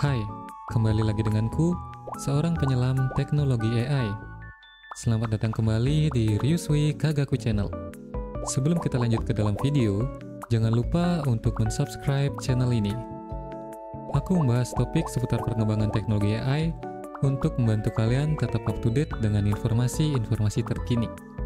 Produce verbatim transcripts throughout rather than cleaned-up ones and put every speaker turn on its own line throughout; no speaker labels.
Hai, kembali lagi denganku, seorang penyelam teknologi A I. Selamat datang kembali di Ryusui Kagaku Channel. Sebelum kita lanjut ke dalam video, jangan lupa untuk mensubscribe channel ini. Aku membahas topik seputar perkembangan teknologi A I untuk membantu kalian tetap up to date dengan informasi-informasi terkini.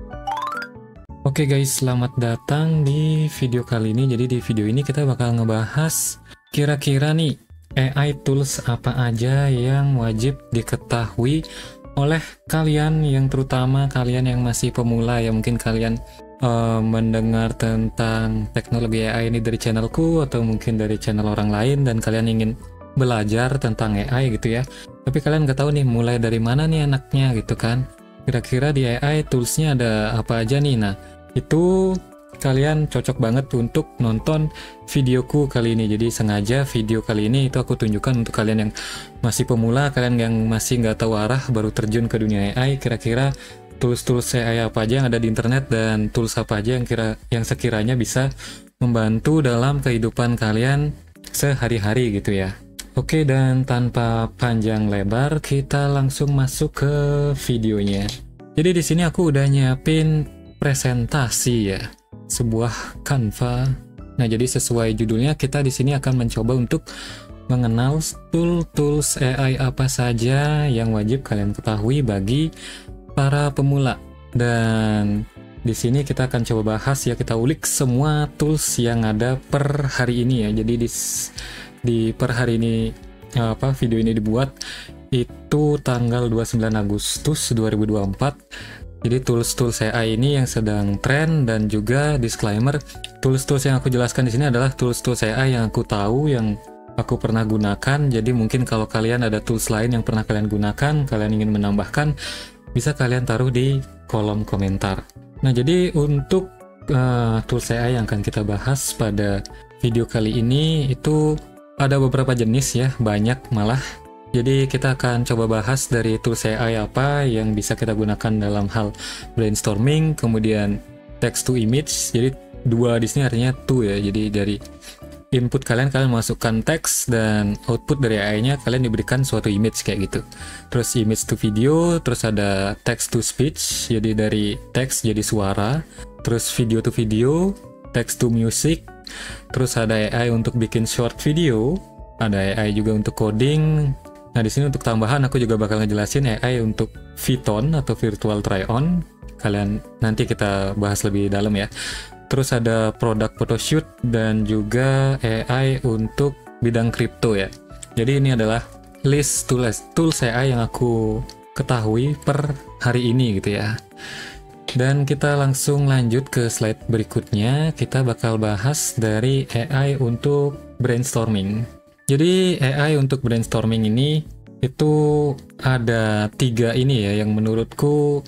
Oke guys, selamat datang di video kali ini. Jadi di video ini kita bakal ngebahas kira-kira nih A I tools apa aja yang wajib diketahui oleh kalian, yang terutama kalian yang masih pemula ya. Mungkin kalian uh, mendengar tentang teknologi A I ini dari channelku atau mungkin dari channel orang lain dan kalian ingin belajar tentang A I gitu ya. Tapi kalian nggak tahu nih mulai dari mana nih anaknya gitu kan. Kira-kira di A I toolsnya ada apa aja nih. Nah itu kalian cocok banget untuk nonton videoku kali ini. Jadi sengaja video kali ini itu aku tunjukkan untuk kalian yang masih pemula, kalian yang masih nggak tahu arah, baru terjun ke dunia A I. Kira-kira tools-tools A I apa aja yang ada di internet dan tools apa aja yang kira yang sekiranya bisa membantu dalam kehidupan kalian sehari-hari gitu ya. Oke, dan tanpa panjang lebar kita langsung masuk ke videonya. Jadi di sini aku udah nyiapin presentasi ya, sebuah Canva. Nah, jadi sesuai judulnya kita di sini akan mencoba untuk mengenal tool-tools A I apa saja yang wajib kalian ketahui bagi para pemula. Dan di sini kita akan coba bahas ya, kita ulik semua tools yang ada per hari ini ya. Jadi di di per hari ini apa video ini dibuat itu tanggal dua puluh sembilan Agustus dua ribu dua puluh empat. Jadi tools-tools A I ini yang sedang tren, dan juga disclaimer, tools-tools yang aku jelaskan di sini adalah tools-tools A I yang aku tahu, yang aku pernah gunakan. Jadi mungkin kalau kalian ada tools lain yang pernah kalian gunakan, kalian ingin menambahkan, bisa kalian taruh di kolom komentar. Nah, jadi untuk uh, tools A I yang akan kita bahas pada video kali ini itu ada beberapa jenis ya, banyak malah. Jadi kita akan coba bahas dari tools A I apa yang bisa kita gunakan dalam hal brainstorming, kemudian text to image. Jadi dua di sini artinya to ya. Jadi dari input kalian, kalian masukkan teks, dan output dari A I-nya kalian diberikan suatu image kayak gitu. Terus image to video, terus ada text to speech, jadi dari teks jadi suara. Terus video to video, text to music. Terus ada A I untuk bikin short video, ada A I juga untuk coding. Nah, di sini untuk tambahan aku juga bakal ngejelasin A I untuk V T O N atau virtual try on. Kalian nanti kita bahas lebih dalam ya. Terus ada product photoshoot dan juga A I untuk bidang kripto ya. Jadi ini adalah list tools tools A I yang aku ketahui per hari ini gitu ya. Dan kita langsung lanjut ke slide berikutnya. Kita bakal bahas dari A I untuk brainstorming. Jadi A I untuk brainstorming ini itu ada tiga ini ya yang menurutku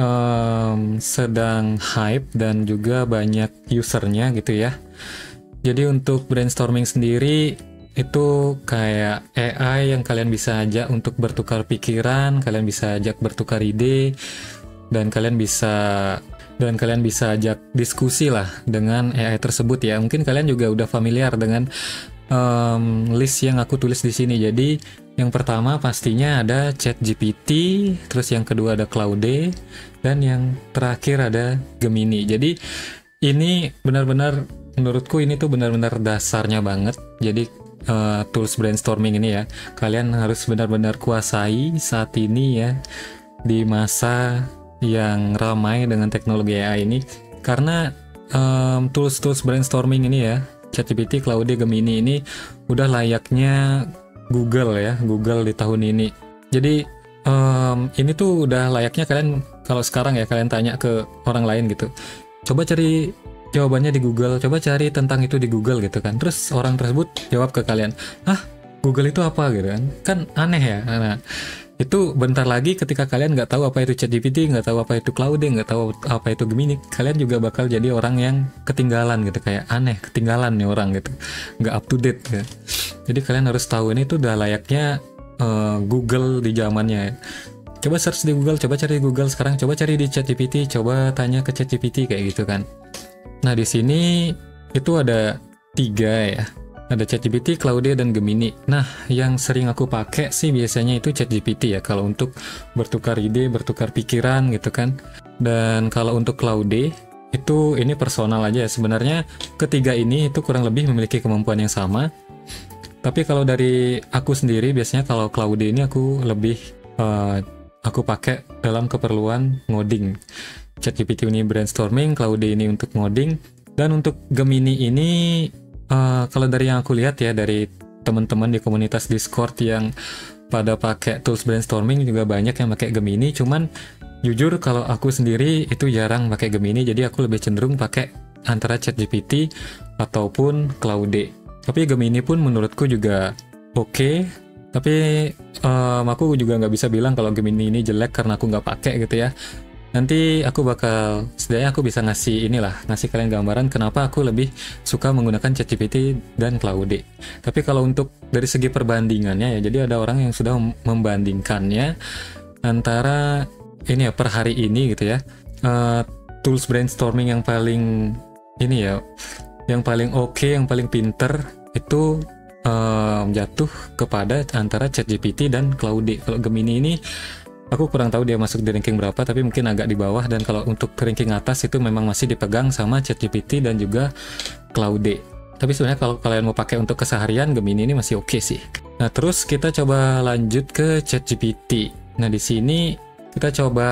um, sedang hype dan juga banyak usernya gitu ya. Jadi untuk brainstorming sendiri itu kayak A I yang kalian bisa ajak untuk bertukar pikiran, kalian bisa ajak bertukar ide, dan kalian bisa dan kalian bisa ajak diskusi lah dengan A I tersebut ya. Mungkin kalian juga udah familiar dengan Um, list yang aku tulis di sini. Jadi yang pertama pastinya ada ChatGPT, terus yang kedua ada Claude, dan yang terakhir ada Gemini. Jadi ini benar-benar menurutku ini tuh benar-benar dasarnya banget. Jadi uh, tools brainstorming ini ya, kalian harus benar-benar kuasai saat ini ya, di masa yang ramai dengan teknologi A I ini. Karena um, tools-tools brainstorming ini ya, ChatGPT, Claude, Gemini ini udah layaknya Google ya, Google di tahun ini. Jadi um, ini tuh udah layaknya kalian kalau sekarang ya, kalian tanya ke orang lain gitu, coba cari jawabannya di Google, coba cari tentang itu di Google gitu kan. Terus orang tersebut jawab ke kalian, ah Google itu apa gitu kan, kan aneh ya. Nah itu bentar lagi ketika kalian nggak tahu apa itu ChatGPT, nggak tahu apa itu Claude, nggak tahu apa itu Gemini, kalian juga bakal jadi orang yang ketinggalan gitu, kayak aneh, ketinggalan nih orang gitu, nggak up to date gitu. Jadi kalian harus tahu ini tuh udah layaknya uh, Google di zamannya. Coba search di Google, coba cari di Google sekarang, coba cari di ChatGPT, coba tanya ke ChatGPT kayak gitu kan. Nah di sini itu ada tiga ya. Ada ChatGPT, Claude, dan Gemini. Nah, yang sering aku pakai sih biasanya itu ChatGPT ya, kalau untuk bertukar ide, bertukar pikiran gitu kan. Dan kalau untuk Claude, itu ini personal aja ya. Sebenarnya ketiga ini itu kurang lebih memiliki kemampuan yang sama. Tapi kalau dari aku sendiri, biasanya kalau Claude ini aku lebih, uh, aku pakai dalam keperluan ngoding. ChatGPT ini brainstorming, Claude ini untuk ngoding. Dan untuk Gemini ini, Uh, kalau dari yang aku lihat ya, dari teman-teman di komunitas Discord yang pada pakai tools brainstorming juga banyak yang pakai Gemini. Cuman jujur kalau aku sendiri itu jarang pakai Gemini, jadi aku lebih cenderung pakai antara ChatGPT ataupun Claude. Tapi Gemini pun menurutku juga oke. Okay. Tapi um, aku juga nggak bisa bilang kalau Gemini ini jelek karena aku nggak pakai gitu ya. Nanti aku bakal, setidaknya aku bisa ngasih inilah, ngasih kalian gambaran kenapa aku lebih suka menggunakan ChatGPT dan Claude. Tapi kalau untuk dari segi perbandingannya ya, jadi ada orang yang sudah membandingkannya antara ini ya, per hari ini gitu ya, uh, tools brainstorming yang paling ini ya, yang paling oke, okay, yang paling pinter itu uh, jatuh kepada antara ChatGPT dan Claude. Kalau Gemini ini aku kurang tahu dia masuk di ranking berapa, tapi mungkin agak di bawah. Dan kalau untuk ranking atas itu memang masih dipegang sama ChatGPT dan juga Claude. Tapi sebenarnya kalau kalian mau pakai untuk keseharian, Gemini ini masih oke okay sih. Nah, terus kita coba lanjut ke ChatGPT. Nah, di sini kita coba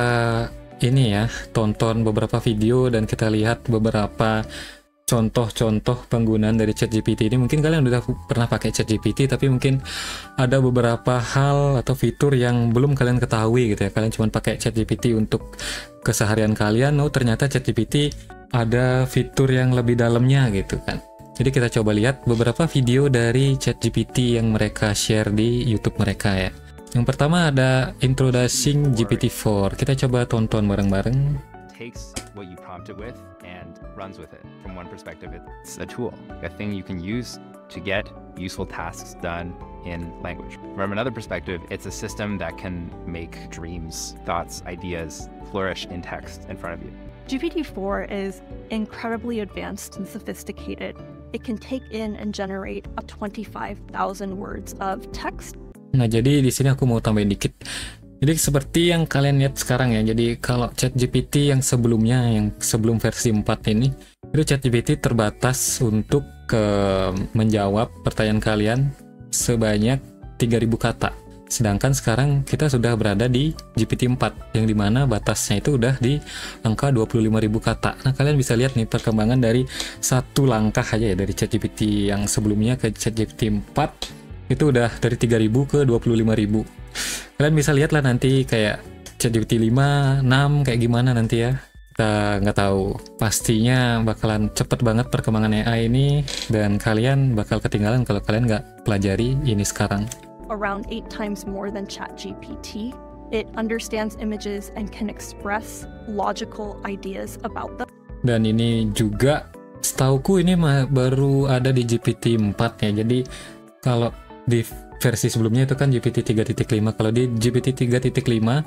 ini ya, tonton beberapa video dan kita lihat beberapa contoh-contoh penggunaan dari ChatGPT ini. Mungkin kalian udah pernah pakai ChatGPT, tapi mungkin ada beberapa hal atau fitur yang belum kalian ketahui gitu ya. Kalian cuma pakai ChatGPT untuk keseharian kalian, oh ternyata ChatGPT ada fitur yang lebih dalamnya gitu kan. Jadi kita coba lihat beberapa video dari ChatGPT yang mereka share di YouTube mereka ya. Yang pertama ada Introducing G P T four. Kita coba tonton bareng-bareng.
Takes what you prompt it with and runs with it. From one perspective, it's a tool, a thing you can use to get useful tasks done in language. From another perspective, it's a system that can make dreams, thoughts, ideas flourish in text in front of you.
G P T four is incredibly advanced and sophisticated. It can take in and generate up to twenty-five thousand words of text.
Nah, jadi di sini aku mau tambahin dikit. Jadi seperti yang kalian lihat sekarang ya, jadi kalau ChatGPT yang sebelumnya, yang sebelum versi empat ini, itu ChatGPT terbatas untuk ke menjawab pertanyaan kalian sebanyak tiga ribu kata. Sedangkan sekarang kita sudah berada di G P T empat, yang dimana batasnya itu udah di angka dua puluh lima ribu kata. Nah, kalian bisa lihat nih perkembangan dari satu langkah aja ya, dari ChatGPT yang sebelumnya ke ChatGPT empat, itu udah dari tiga ribu ke dua puluh lima ribu. Kalian bisa lihat lah nanti kayak ChatGPT lima, enam kayak gimana nanti ya. Kita nggak tahu. Pastinya bakalan cepet banget perkembangan A I ini, dan kalian bakal ketinggalan kalau kalian nggak pelajari ini sekarang.
Around eight times more than ChatGPT. It understands images and can express logical ideas about them. Dan
ini juga setauku ini baru ada di G P T empat ya. Jadi kalau di versi sebelumnya itu kan G P T tiga titik lima. Kalau di G P T tiga titik lima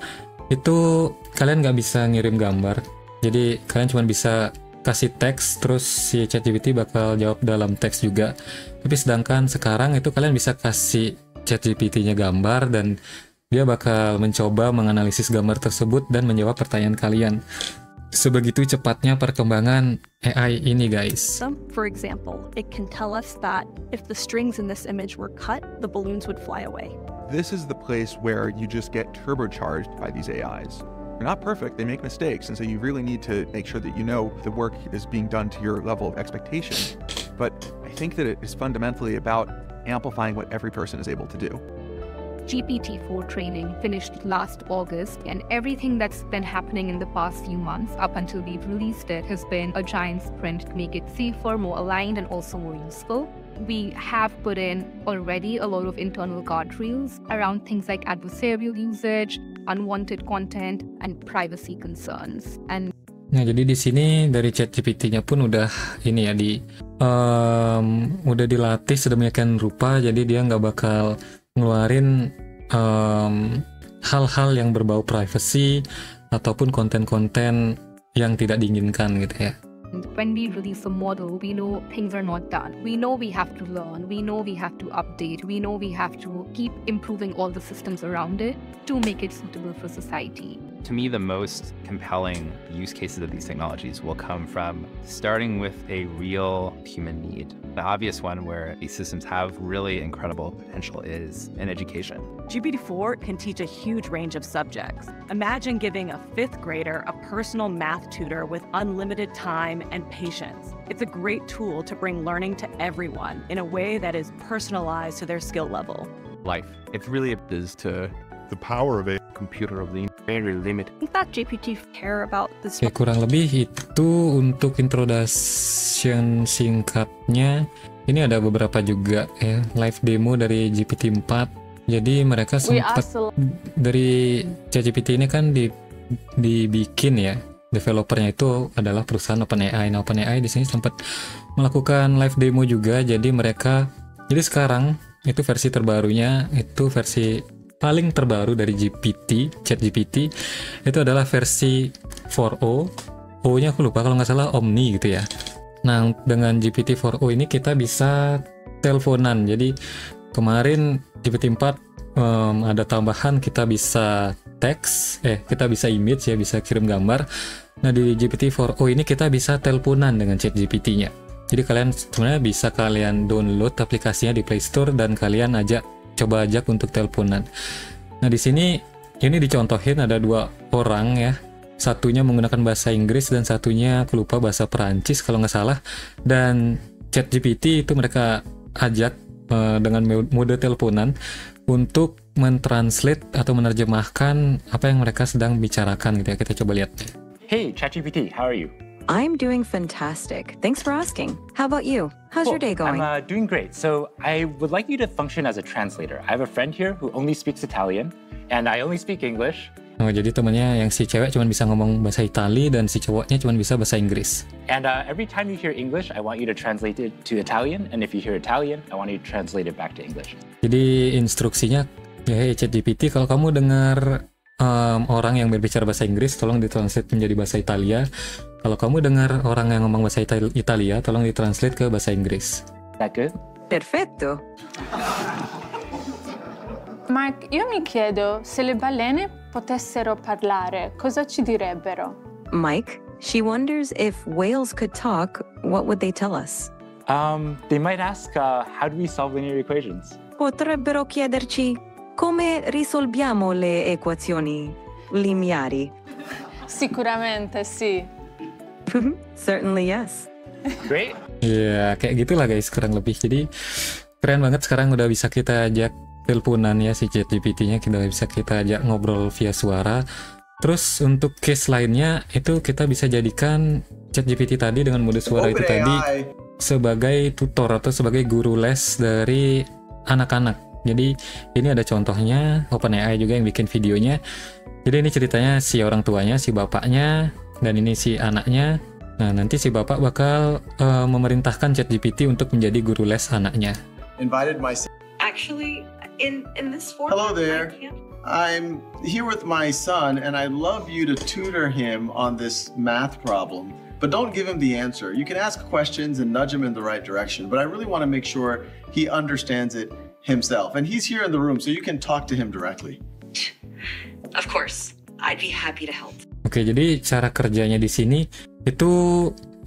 itu kalian nggak bisa ngirim gambar. Jadi kalian cuma bisa kasih teks, terus si ChatGPT bakal jawab dalam teks juga. Tapi sedangkan sekarang itu kalian bisa kasih ChatGPT-nya gambar, dan dia bakal mencoba menganalisis gambar tersebut dan menjawab pertanyaan kalian. Sebegitu cepatnya perkembangan A I ini, guys.
For example, it can tell us that if the strings in this image were cut, the balloons would fly away.
This is the place where you just get turbocharged by these A Is. They're not perfect, they make mistakes, and so you really need to make sure that you know the work is being done to your level of expectation. But I think that it is fundamentally about amplifying what every person is able to do.
G P T four training finished last August, and everything that's been happening in the past few months up until we've released it has been a giant sprint to make it safer, more aligned, and also more useful. We have put in already a lot of internal guardrails around things like adversarial usage, unwanted content, and privacy concerns. And
nah, jadi di sini dari ChatGPT-nya pun udah ini ya, di um, udah dilatih sedemikian rupa, jadi dia nggak bakal ngeluarin um, hal-hal yang berbau privacy ataupun konten-konten yang tidak diinginkan gitu ya.
When we release a model, we know things are not done. We know we have to learn. We know we have to update. We know we have to keep improving all the systems around it to make it suitable for society.
To me, the most compelling use cases of these technologies will come from starting with a real human need. The obvious one where these systems have really incredible potential is in education.
G P T four can teach a huge range of subjects. Imagine giving a fifth grader a personal math tutor with unlimited time and patience. It's a great tool to bring learning to everyone in a way that is personalized to their skill level.
Life.
It really is to the power of a computer of the very limited.
I think that G P T care about this.
Oke, kurang lebih itu untuk introduction singkatnya. Ini ada beberapa juga ya live demo dari G P T four. Jadi mereka sempat dari ChatGPT ini kan di, dibikin ya. Developernya itu adalah perusahaan OpenAI. Nah, OpenAI di sini sempat melakukan live demo juga. Jadi mereka, jadi sekarang itu versi terbarunya, itu versi paling terbaru dari G P T, ChatGPT, itu adalah versi four O. O-nya aku lupa kalau nggak salah Omni gitu ya. Nah, dengan G P T four O ini kita bisa teleponan. Jadi kemarin G P T four um, ada tambahan kita bisa teks, eh kita bisa image ya, bisa kirim gambar. Nah, di G P T four O ini kita bisa teleponan dengan ChatGPT-nya. Jadi kalian sebenarnya bisa kalian download aplikasinya di Play Store dan kalian ajak coba ajak untuk teleponan. Nah, di sini ini dicontohin ada dua orang ya. Satunya menggunakan bahasa Inggris dan satunya aku lupa bahasa Perancis kalau nggak salah. Dan ChatGPT itu mereka ajak uh, dengan mode teleponan untuk mentranslate atau menerjemahkan apa yang mereka sedang bicarakan gitu ya. Kita coba lihat.
Hey, ChatGPT, how are you?
I'm doing fantastic. Thanks for asking. How about you? How's
Cool.
your day going?
I'm uh, doing great. So I would like you to function as a translator. I have a friend here who only speaks Italian, and I only speak English.
Oh, jadi temannya yang si cewek cuma bisa ngomong bahasa Itali dan si cowoknya cuma bisa bahasa Inggris.
And uh, every time you hear English, I want you to translate it to Italian. And if you hear Italian, I want you to translate it back to English.
Jadi instruksinya, ya hey, ChatGPT, kalau kamu dengar um, orang yang berbicara bahasa Inggris, tolong ditranslate menjadi bahasa Italia. Kalau kamu dengar orang yang ngomong bahasa Itali- Italia, tolong ditranslate ke bahasa Inggris.
Is that good?
Perfetto.
Mark, io mi chiedo se le balene potessero parlare, cosa ci direbbero?
Mike, she wonders if whales could talk, what would they tell us?
Um, they might ask, uh, how do we solve linear equations?
Potrebbero chiederci come risolviamo le equazioni lineari.
Sicuramente sì.
Certainly yes.
Great.
Ya, kayak gitulah guys, kurang lebih. Jadi keren banget sekarang udah bisa kita ajak teleponan ya si ChatGPT-nya, kita bisa kita ajak ngobrol via suara. Terus untuk case lainnya itu kita bisa jadikan ChatGPT tadi dengan mode suara itu tadi sebagai tutor atau sebagai guru les dari anak-anak. Jadi ini ada contohnya, OpenAI juga yang bikin videonya. Jadi ini ceritanya si orang tuanya, si bapaknya, dan ini si anaknya. Nah, nanti si bapak bakal uh, memerintahkan ChatGPT untuk menjadi guru les anaknya.
Invited my
Actually, in in this format,
Hello there.
I can't-
I'm here with my son, and I'd love you to tutor him on this math problem. But don't give him the answer. You can ask questions and nudge him in the right direction, but I really want to make sure he understands it himself. And he's here in the room, so you can talk to him directly.
Of course, I'd be happy to help.
Oke, jadi cara kerjanya di sini itu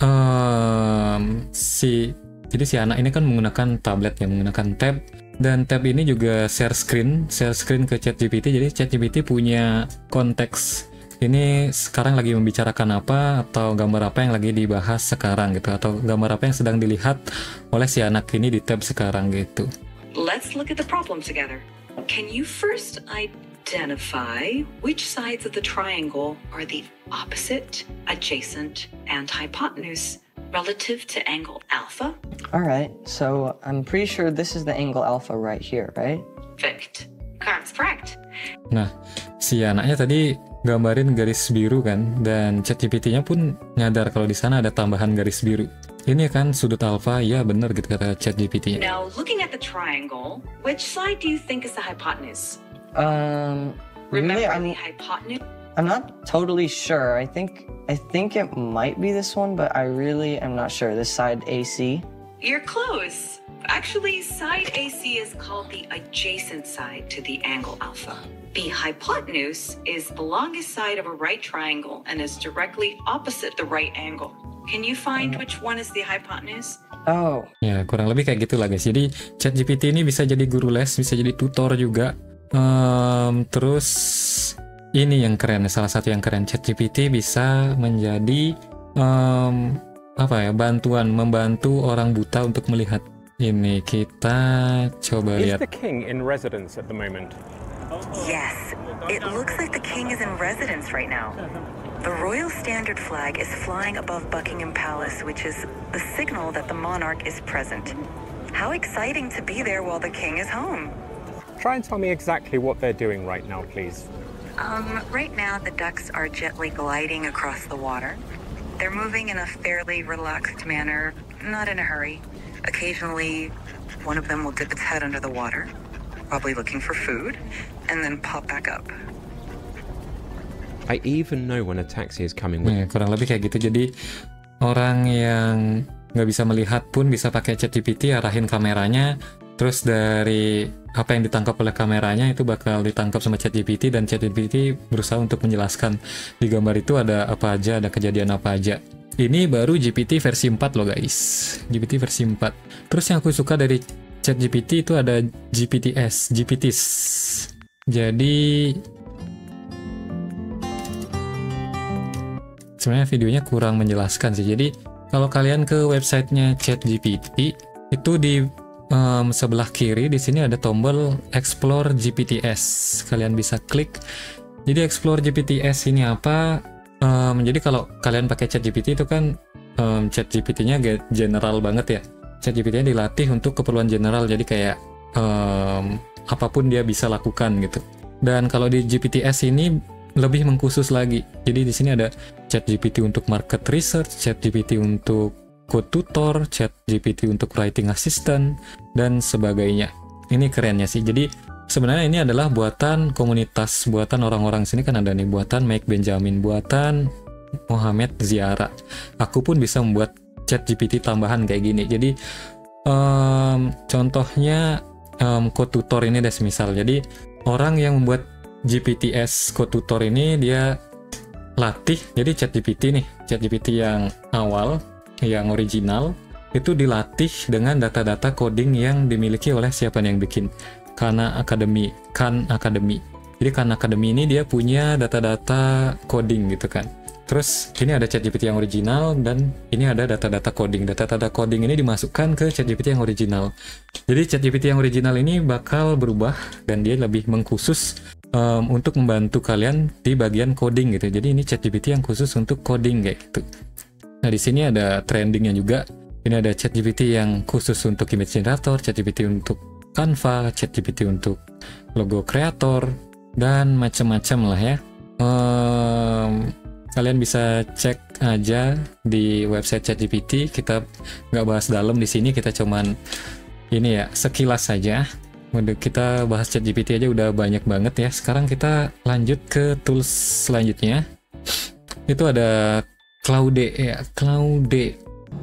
um, si jadi si anak ini kan menggunakan tablet ya, menggunakan tab, dan tab ini juga share screen, share screen ke ChatGPT. Jadi ChatGPT punya konteks ini sekarang lagi membicarakan apa atau gambar apa yang lagi dibahas sekarang gitu, atau gambar apa yang sedang dilihat oleh si anak ini di tab sekarang gitu.
Let's look at the problem together. Can you first identify which sides of the triangle are the opposite, adjacent, and hypotenuse relative to angle alpha?
All right, so I'm pretty sure this is the angle alpha right here, right?
Perfect. That's correct.
Nah, si anaknya tadi gambarin garis biru kan, dan ChatGPT-nya pun nyadar kalau di sana ada tambahan garis biru. Ini kan sudut alfa, ya bener gitu kata ChatGPT-nya.
Now, looking at the triangle, which side do you think is the hypotenuse?
Um,
Remember
really, I'm,
the hypotenuse?
I'm not totally sure. I think I think it might be this one, but I really am not sure. This side A C.
You're close. Actually, side A C is called the adjacent side to the angle alpha. The hypotenuse is the longest side of a right triangle and is directly opposite the right angle. Can you find which one is the hypotenuse?
Oh.
Ya, kurang lebih kayak gitulah guys. Jadi ChatGPT ini bisa jadi guru les, bisa jadi tutor juga. Um, terus ini yang keren, salah satu yang keren, ChatGPT bisa menjadi um, apa ya, bantuan, membantu orang buta untuk melihat. Ini kita coba lihat.
Is the king in residence at the moment?
Yes, it looks like the king is in residence right now. The royal standard flag is flying above Buckingham Palace, which is the signal that the monarch is present. How exciting to be there while the king is home.
Try and tell me exactly what they're doing right now, please.
Um, right now the ducks are gently gliding across the water. They're moving in a fairly relaxed manner, not in a hurry. Occasionally, one of them will dip its head under the water, probably looking for food, and then pop back up.
I even know when a taxi is coming with.
Nah, kurang lebih kayak gitu. Jadi orang yang nggak bisa melihat pun bisa pakai ChatGPT, arahin kameranya, terus dari apa yang ditangkap oleh kameranya itu bakal ditangkap sama ChatGPT, dan ChatGPT berusaha untuk menjelaskan di gambar itu ada apa aja, ada kejadian apa aja. Ini baru G P T versi empat loh guys, G P T versi empat. Terus yang aku suka dari ChatGPT itu ada G P T S, G P Ts. Jadi sebenarnya videonya kurang menjelaskan sih. Jadi kalau kalian ke websitenya ChatGPT itu di um, sebelah kiri di sini ada tombol Explore G P T S. Kalian bisa klik. Jadi Explore G P T S ini apa? Um, jadi kalau kalian pakai ChatGPT itu kan um, ChatGPT-nya general banget ya. ChatGPT-nya dilatih untuk keperluan general, jadi kayak um, apapun dia bisa lakukan gitu. Dan kalau di G P T S ini lebih mengkhusus lagi. Jadi di sini ada ChatGPT untuk market research, ChatGPT untuk code tutor, ChatGPT untuk writing assistant, dan sebagainya. Ini kerennya sih. Jadi sebenarnya ini adalah buatan komunitas, buatan orang-orang sini kan ada nih, buatan Mike Benjamin, buatan Mohamed Ziara. Aku pun bisa membuat ChatGPT tambahan kayak gini. Jadi um, contohnya um, code tutor ini deh semisal. Jadi orang yang membuat G P T S code tutor ini dia latih. Jadi ChatGPT nih, ChatGPT yang awal, yang original itu dilatih dengan data-data coding yang dimiliki oleh siapa yang bikin. Khan Academy, Khan Academy. Jadi Khan Academy ini dia punya data-data coding gitu kan. Terus ini ada ChatGPT yang original dan ini ada data-data coding. Data-data coding ini dimasukkan ke ChatGPT yang original. Jadi ChatGPT yang original ini bakal berubah dan dia lebih mengkhusus um, untuk membantu kalian di bagian coding gitu. Jadi ini ChatGPT yang khusus untuk coding kayak gitu. Nah di sini ada trendingnya juga. Ini ada ChatGPT yang khusus untuk image generator, ChatGPT untuk Canva, ChatGPT untuk logo kreator, dan macam-macam lah ya. Um, kalian bisa cek aja di website ChatGPT. Kita nggak bahas dalam di sini, kita cuman ini ya sekilas saja. Udah kita bahas ChatGPT aja udah banyak banget ya. Sekarang kita lanjut ke tools selanjutnya. Itu ada Claude ya, Claude.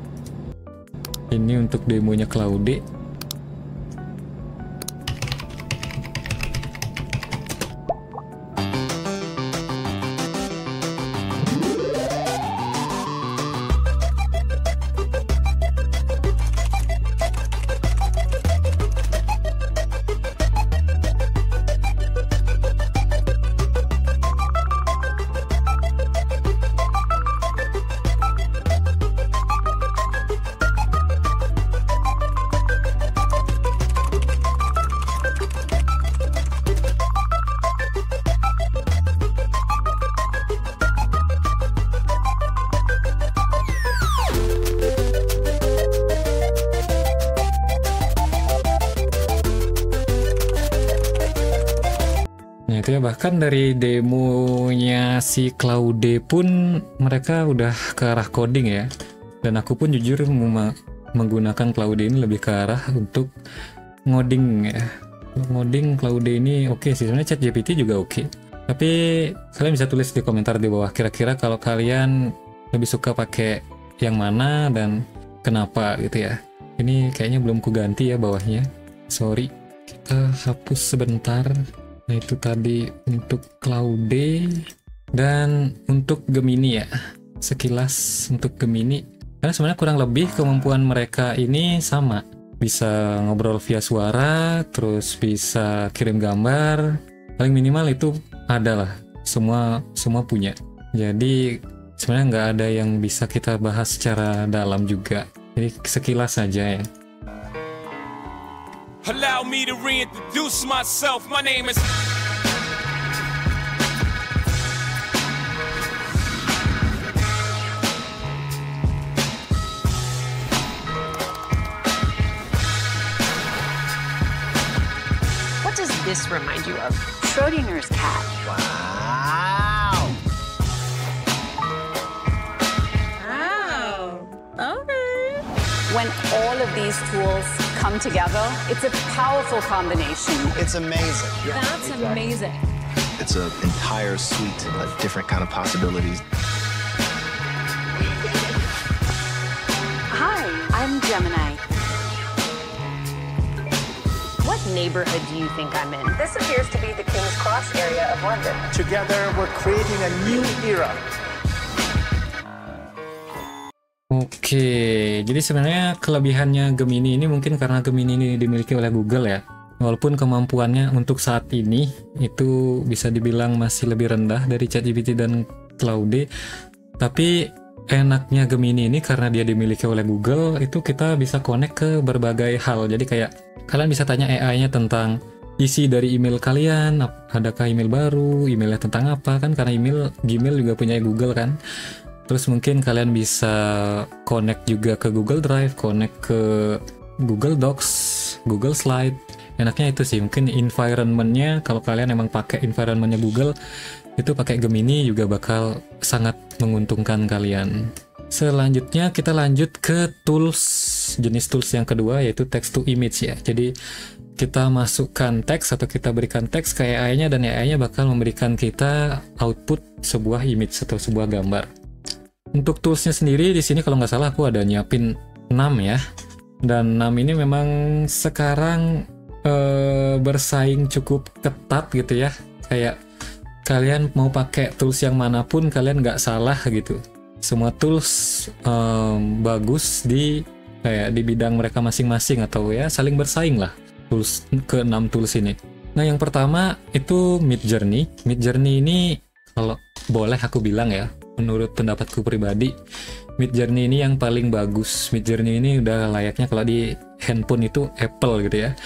Ini untuk demonya Claude. Itu ya, bahkan dari demonya si Claude pun mereka udah ke arah coding ya. Dan aku pun jujur menggunakan Claude ini lebih ke arah untuk ngoding ya. Ngoding Claude ini oke okay sih, sebenarnya ChatGPT juga oke okay. Tapi kalian bisa tulis di komentar di bawah kira-kira kalau kalian lebih suka pakai yang mana dan kenapa gitu ya. Ini kayaknya belum ku ganti ya bawahnya, sorry. Kita hapus sebentar. Nah itu tadi untuk Claude. Dan untuk Gemini ya, sekilas untuk Gemini, karena sebenarnya kurang lebih kemampuan mereka ini sama. Bisa ngobrol via suara, terus bisa kirim gambar, paling minimal itu ada lah, semua semua punya. Jadi sebenarnya nggak ada yang bisa kita bahas secara dalam juga, jadi sekilas saja ya.
Allow me to reintroduce myself. My name is
What does this remind you of? Schrodinger's cat. Wow.
Wow. Okay. When all of these tools come together, it's a powerful combination.
It's amazing.
Yeah, That's exactly. amazing.
It's an entire suite of different kind of possibilities.
Hi, I'm Gemini. What neighborhood do you think I'm in? This appears to be the King's Cross area of London.
Together, we're creating a new era.
Oke, jadi sebenarnya kelebihannya Gemini ini mungkin karena Gemini ini dimiliki oleh Google ya. Walaupun kemampuannya untuk saat ini itu bisa dibilang masih lebih rendah dari ChatGPT dan Claude, tapi enaknya Gemini ini karena dia dimiliki oleh Google, itu kita bisa connect ke berbagai hal. Jadi kayak kalian bisa tanya A I-nya tentang isi dari email kalian, adakah email baru, emailnya tentang apa, kan karena email Gmail juga punya Google kan. Terus mungkin kalian bisa connect juga ke Google Drive, connect ke Google Docs, Google Slide. Enaknya itu sih, mungkin environment-nya kalau kalian emang pakai environment-nya Google, itu pakai Gemini juga bakal sangat menguntungkan kalian. Selanjutnya kita lanjut ke tools, jenis tools yang kedua yaitu text to image ya. Jadi kita masukkan teks atau kita berikan teks ke A I-nya dan A I-nya bakal memberikan kita output sebuah image atau sebuah gambar. Untuk toolsnya sendiri di sini kalau nggak salah aku ada nyiapin enam ya. Dan enam ini memang sekarang eh, bersaing cukup ketat gitu ya. Kayak kalian mau pakai tools yang manapun kalian nggak salah gitu. Semua tools um, bagus di kayak di bidang mereka masing-masing atau ya saling bersaing lah tools ke enam tools ini. Nah yang pertama itu Midjourney. Midjourney ini kalau boleh aku bilang ya, menurut pendapatku pribadi, Midjourney ini yang paling bagus. Midjourney ini udah layaknya kalau di handphone itu Apple gitu ya.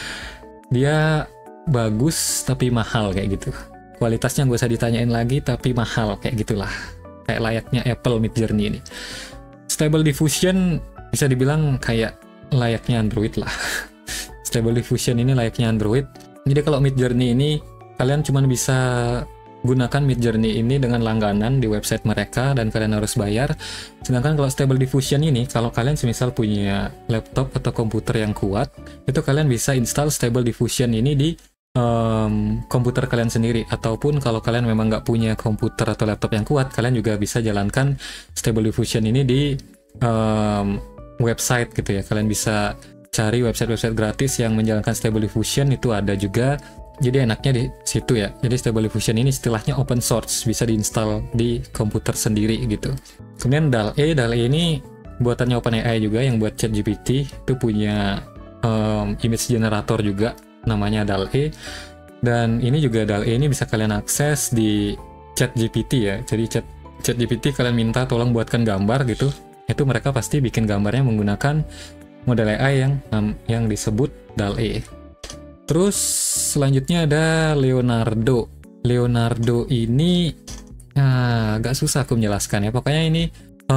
Dia bagus tapi mahal kayak gitu. Kualitasnya gak usah ditanyain lagi tapi mahal kayak gitulah. Kayak layaknya Apple Midjourney ini. Stable Diffusion bisa dibilang kayak layaknya Android lah. Stable Diffusion ini layaknya Android. Jadi kalau Midjourney ini kalian cuma bisa gunakan Midjourney ini dengan langganan di website mereka dan kalian harus bayar. Sedangkan kalau Stable Diffusion ini, kalau kalian semisal punya laptop atau komputer yang kuat, itu kalian bisa install Stable Diffusion ini di um, komputer kalian sendiri. Ataupun kalau kalian memang nggak punya komputer atau laptop yang kuat, kalian juga bisa jalankan Stable Diffusion ini di um, website gitu ya. Kalian bisa cari website-website gratis yang menjalankan Stable Diffusion, itu ada juga. Jadi enaknya di situ ya. Jadi Stable Diffusion ini istilahnya open source, bisa diinstal di komputer sendiri gitu. Kemudian D A L L-E, D A L L-E ini buatannya OpenAI juga yang buat ChatGPT, itu punya um, image generator juga namanya D A L L-E. Dan ini juga D A L L-E ini bisa kalian akses di ChatGPT ya. Jadi chat ChatGPT kalian minta tolong buatkan gambar gitu, itu mereka pasti bikin gambarnya menggunakan model A I yang um, yang disebut D A L L-E. Terus selanjutnya ada Leonardo. Leonardo ini nah, agak susah aku menjelaskan ya. Pokoknya ini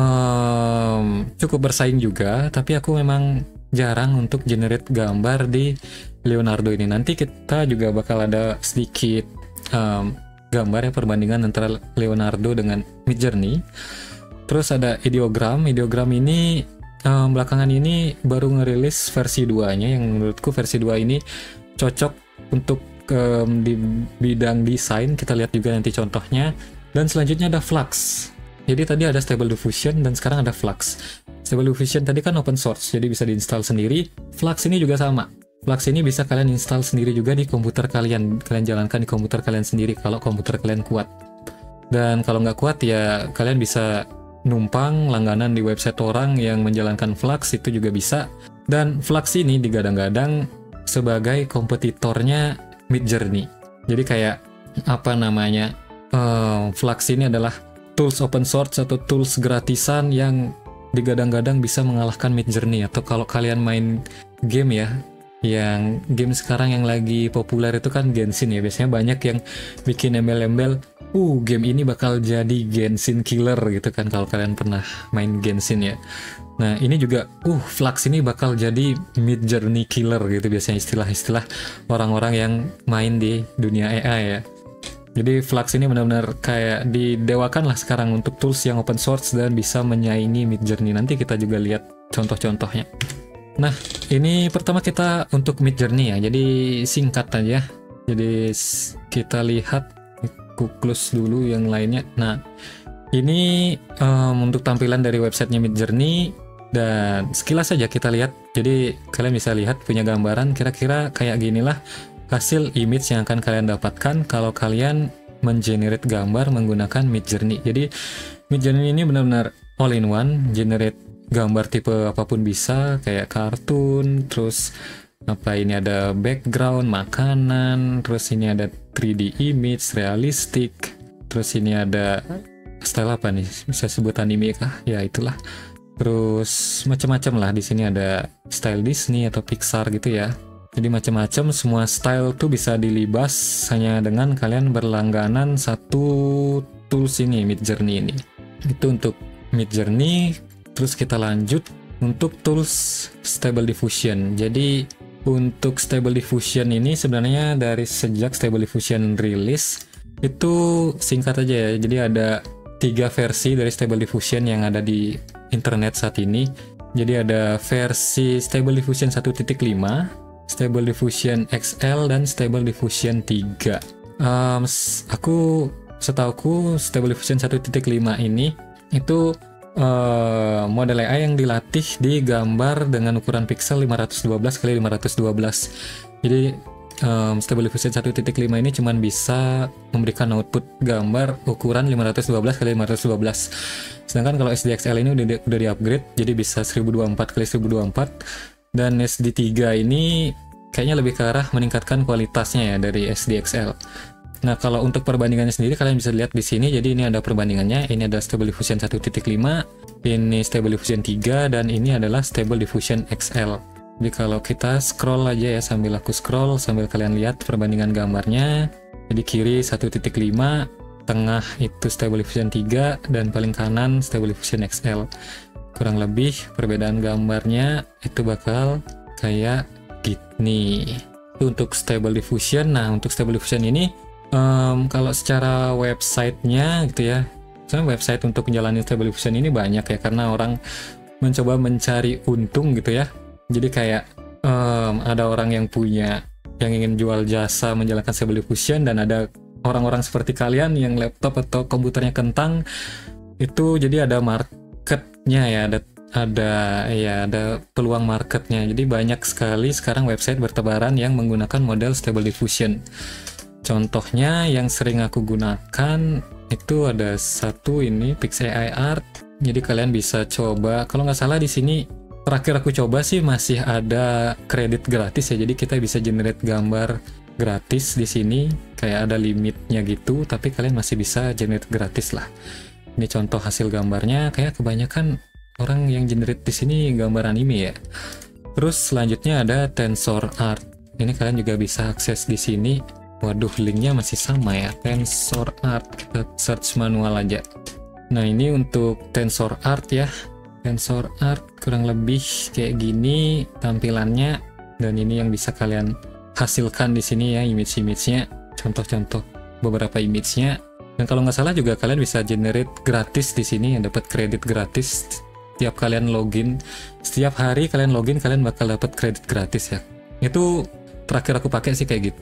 um, cukup bersaing juga, tapi aku memang jarang untuk generate gambar di Leonardo ini. Nanti kita juga bakal ada sedikit um, gambar ya, perbandingan antara Leonardo dengan Midjourney. Terus ada Ideogram. Ideogram ini um, belakangan ini baru ngerilis versi dua-nya, yang menurutku versi dua ini cocok untuk um, di bidang desain. Kita lihat juga nanti contohnya. Dan selanjutnya ada Flux. Jadi tadi ada Stable Diffusion dan sekarang ada Flux. Stable Diffusion tadi kan open source, jadi bisa diinstal sendiri. Flux ini juga sama. Flux ini bisa kalian install sendiri juga di komputer kalian. Kalian jalankan di komputer kalian sendiri kalau komputer kalian kuat. Dan kalau nggak kuat ya kalian bisa numpang langganan di website orang yang menjalankan Flux, itu juga bisa. Dan Flux ini digadang-gadang sebagai kompetitornya Midjourney. Jadi kayak apa namanya, uh, Flux ini adalah tools open source atau tools gratisan yang digadang-gadang bisa mengalahkan Midjourney. Atau kalau kalian main game ya, yang game sekarang yang lagi populer itu kan Genshin ya, biasanya banyak yang bikin embel-embel, uh game ini bakal jadi Genshin killer gitu kan, kalau kalian pernah main Genshin ya. Nah ini juga, uh Flux ini bakal jadi Midjourney killer gitu, biasanya istilah-istilah orang-orang yang main di dunia A I ya. Jadi Flux ini benar-benar kayak didewakan lah sekarang untuk tools yang open source dan bisa menyaingi Midjourney. Nanti kita juga lihat contoh-contohnya. Nah, ini pertama kita untuk Midjourney ya, jadi singkat aja. Jadi kita lihat, aku close dulu yang lainnya. Nah, ini um, untuk tampilan dari websitenya Midjourney, dan sekilas saja kita lihat. Jadi kalian bisa lihat punya gambaran kira-kira kayak ginilah hasil image yang akan kalian dapatkan kalau kalian mengenerate gambar menggunakan Midjourney. Jadi Midjourney ini benar-benar all in one, generate gambar tipe apapun bisa, kayak kartun, terus apa ini ada background, makanan, terus ini ada three D image, realistik, terus ini ada style apa nih, bisa sebut anime kah? Ya itulah. Terus macam-macam lah, di sini ada style Disney atau Pixar gitu ya. Jadi macam-macam, semua style tuh bisa dilibas hanya dengan kalian berlangganan satu tools ini, Midjourney ini. Itu untuk Midjourney. Terus kita lanjut untuk tools Stable Diffusion. Jadi untuk Stable Diffusion ini sebenarnya dari sejak Stable Diffusion rilis itu singkat aja ya. Jadi ada tiga versi dari Stable Diffusion yang ada di internet saat ini. Jadi ada versi Stable Diffusion satu titik lima, Stable Diffusion X L, dan Stable Diffusion tiga. Um, aku setauku Stable Diffusion satu titik lima ini itu Uh, model A I yang dilatih di gambar dengan ukuran pixel lima ratus dua belas kali lima ratus dua belas. Jadi um, Stable Diffusion satu titik lima ini cuman bisa memberikan output gambar ukuran lima ratus dua belas kali lima ratus dua belas. Sedangkan kalau S D X L ini udah di, udah di-upgrade jadi bisa seribu dua puluh empat kali seribu dua puluh empat, dan S D tiga ini kayaknya lebih ke arah meningkatkan kualitasnya ya dari S D X L. Nah, kalau untuk perbandingannya sendiri kalian bisa lihat di sini. Jadi ini ada perbandingannya. Ini ada Stable Diffusion satu titik lima, ini Stable Diffusion tiga, dan ini adalah Stable Diffusion X L. Jadi kalau kita scroll aja ya, sambil aku scroll sambil kalian lihat perbandingan gambarnya. Jadi kiri satu titik lima, tengah itu Stable Diffusion tiga, dan paling kanan Stable Diffusion X L. Kurang lebih perbedaan gambarnya itu bakal kayak gini. Itu untuk Stable Diffusion. Nah, untuk Stable Diffusion ini Um, kalau secara websitenya gitu ya, sebenarnya website untuk menjalani Stable Diffusion ini banyak ya, karena orang mencoba mencari untung gitu ya. Jadi kayak um, ada orang yang punya, yang ingin jual jasa menjalankan Stable Diffusion, dan ada orang-orang seperti kalian yang laptop atau komputernya kentang, itu jadi ada marketnya ya, ada ada ya ada peluang marketnya. Jadi banyak sekali sekarang website bertebaran yang menggunakan model Stable Diffusion. Contohnya yang sering aku gunakan itu ada satu ini Pix A I Art. Jadi kalian bisa coba, kalau nggak salah di sini terakhir aku coba sih masih ada kredit gratis ya. Jadi kita bisa generate gambar gratis di sini, kayak ada limitnya gitu, tapi kalian masih bisa generate gratis lah. Ini contoh hasil gambarnya, kayak kebanyakan orang yang generate di sini gambar anime ya. Terus selanjutnya ada Tensor Art. Ini kalian juga bisa akses di sini. Waduh, linknya masih sama ya, Tensor Art. Kita search manual aja. Nah, ini untuk Tensor Art ya. Tensor Art kurang lebih kayak gini tampilannya, dan ini yang bisa kalian hasilkan di sini ya, image-image-nya, contoh-contoh beberapa image-nya. Dan kalau nggak salah juga kalian bisa generate gratis di sini, yang dapat kredit gratis. Setiap kalian login, setiap hari kalian login, kalian bakal dapat kredit gratis ya. Itu terakhir aku pakai sih kayak gitu.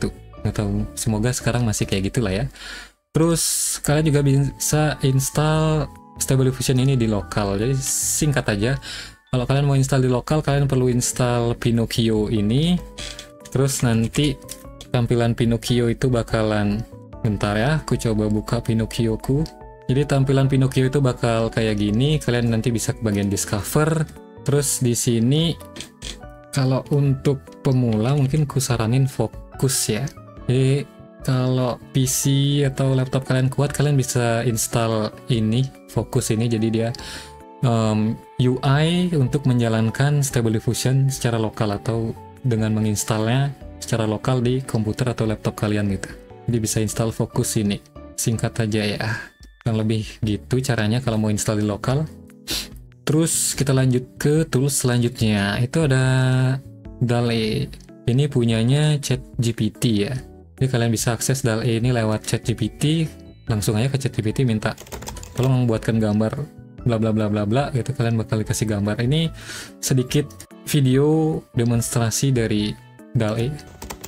nggak tahu, semoga sekarang masih kayak gitulah ya. Terus kalian juga bisa install Stable Diffusion ini di lokal. Jadi singkat aja, kalau kalian mau install di lokal, kalian perlu install Pinocchio ini. Terus nanti tampilan Pinocchio itu bakalan, bentar ya, aku coba buka Pinocchio ku. Jadi tampilan Pinocchio itu bakal kayak gini. Kalian nanti bisa ke bagian discover. Terus di sini kalau untuk pemula mungkin ku saranin fokus ya. Jadi kalau P C atau laptop kalian kuat, kalian bisa install ini, fokus ini. Jadi dia um, U I untuk menjalankan Stable Diffusion secara lokal atau dengan menginstalnya secara lokal di komputer atau laptop kalian gitu. Jadi bisa install fokus ini. Singkat aja ya. Kurang lebih gitu caranya kalau mau install di lokal. Terus kita lanjut ke tools selanjutnya. Itu ada D A L L-E. Ini punyanya ChatGPT ya. Jadi kalian bisa akses D A L L-E ini lewat ChatGPT. Langsung aja ke ChatGPT minta tolong membuatkan gambar bla bla bla bla bla gitu. Kalian bakal dikasih gambar. Ini sedikit video demonstrasi dari D A L L-E.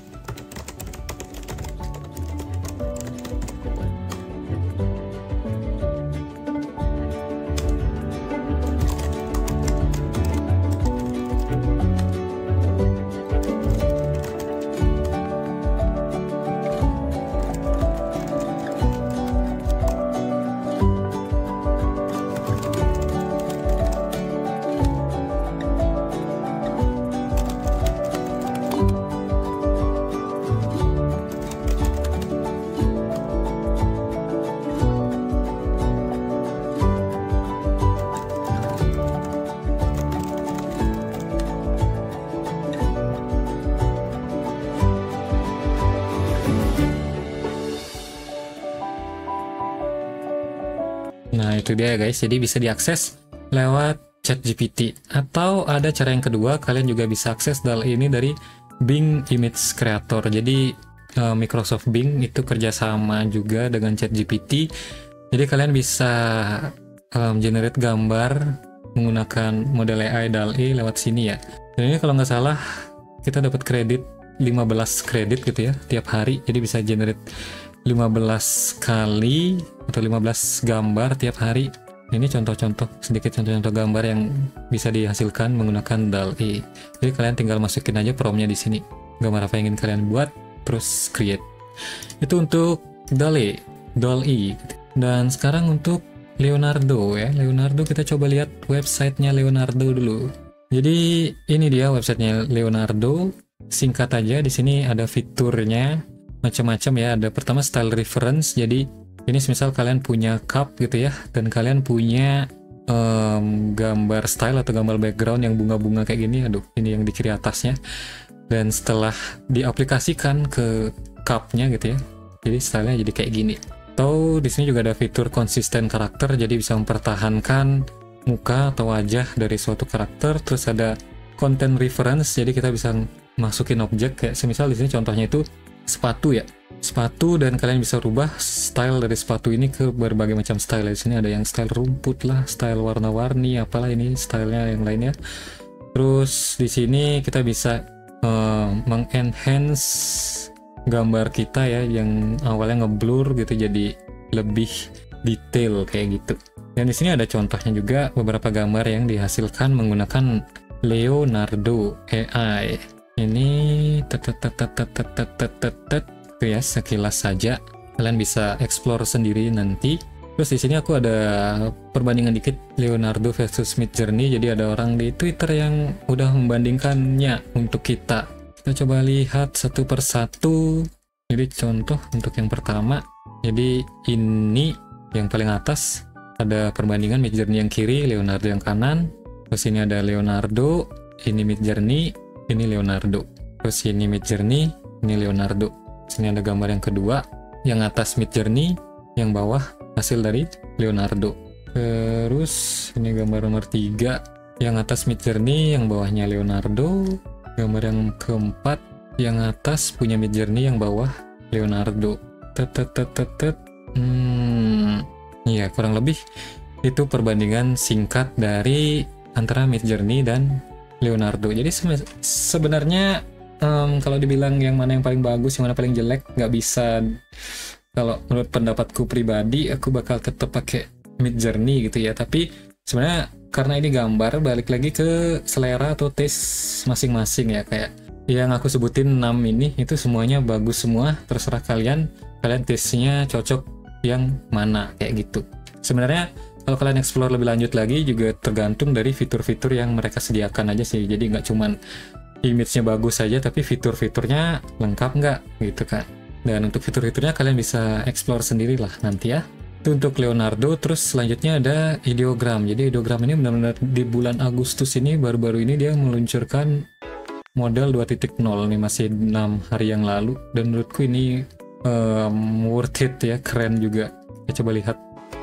Nah itu dia guys, jadi bisa diakses lewat ChatGPT. Atau ada cara yang kedua, kalian juga bisa akses D A L L-E ini dari Bing Image Creator. Jadi uh, Microsoft Bing itu kerjasama juga dengan ChatGPT. Jadi kalian bisa um, generate gambar menggunakan model A I D A L L-E lewat sini ya. Dan ini kalau nggak salah kita dapat kredit lima belas kredit gitu ya tiap hari. Jadi bisa generate lima belas kali atau lima belas gambar tiap hari. Ini contoh-contoh, sedikit contoh-contoh gambar yang bisa dihasilkan menggunakan D A L L-E. Jadi kalian tinggal masukin aja promnya di sini. Gambar apa yang ingin kalian buat, terus create. Itu untuk D A L L-E, D A L L-E. Dan sekarang untuk Leonardo ya. Leonardo kita coba lihat websitenya Leonardo dulu. Jadi ini dia websitenya Leonardo. Singkat aja, di sini ada fiturnya macam-macam ya. Ada pertama style reference. Jadi ini misal kalian punya cup gitu ya, dan kalian punya um, gambar style atau gambar background yang bunga-bunga kayak gini. Aduh, ini yang di kiri atasnya. Dan setelah diaplikasikan ke cupnya gitu ya, jadi stylenya jadi kayak gini. Atau di sini juga ada fitur konsisten karakter, jadi bisa mempertahankan muka atau wajah dari suatu karakter. Terus ada content reference, jadi kita bisa masukin objek kayak semisal di sini contohnya itu sepatu ya, sepatu, dan kalian bisa rubah style dari sepatu ini ke berbagai macam style. Di sini ada yang style rumput lah, style warna-warni, apalah ini stylenya yang lainnya. Terus di sini kita bisa uh, mengenhance gambar kita ya, yang awalnya ngeblur gitu jadi lebih detail kayak gitu. Dan di sini ada contohnya juga beberapa gambar yang dihasilkan menggunakan Leonardo A I. Ini tetetetetetetetetet itu ya, sekilas saja. Kalian bisa explore sendiri nanti. Terus di sini aku ada perbandingan dikit Leonardo versus Midjourney. Jadi ada orang di Twitter yang udah membandingkannya untuk kita. Kita coba lihat satu persatu. Jadi contoh untuk yang pertama. Jadi ini yang paling atas ada perbandingan Midjourney yang kiri, Leonardo yang kanan. Terus ini ada Leonardo, ini Midjourney, ini Leonardo. Terus ini Midjourney, ini Leonardo. Sini ada gambar yang kedua, yang atas Midjourney, yang bawah hasil dari Leonardo. Terus ini gambar nomor tiga, yang atas Midjourney, yang bawahnya Leonardo. Gambar yang keempat, yang atas punya Midjourney, yang bawah Leonardo. Tetetetetet. Hmm, ya kurang lebih itu perbandingan singkat dari antara Midjourney dan Leonardo. Jadi se sebenarnya um, kalau dibilang yang mana yang paling bagus, yang mana paling jelek, nggak bisa. Kalau menurut pendapatku pribadi, aku bakal tetap pakai Midjourney gitu ya. Tapi sebenarnya karena ini gambar, balik lagi ke selera atau taste masing-masing ya. Kayak yang aku sebutin enam ini, itu semuanya bagus semua. Terserah kalian, kalian taste-nya cocok yang mana, kayak gitu. Sebenarnya kalau kalian explore lebih lanjut lagi juga tergantung dari fitur-fitur yang mereka sediakan aja sih. Jadi nggak cuman image-nya bagus saja, tapi fitur-fiturnya lengkap nggak gitu kan. Dan untuk fitur-fiturnya kalian bisa explore sendirilah nanti ya. Itu untuk Leonardo. Terus selanjutnya ada Ideogram. Jadi Ideogram ini benar-benar di bulan Agustus ini, baru-baru ini dia meluncurkan model dua titik nol nih, masih enam hari yang lalu. Dan menurutku ini um, worth it ya, keren juga. Ya, coba lihat.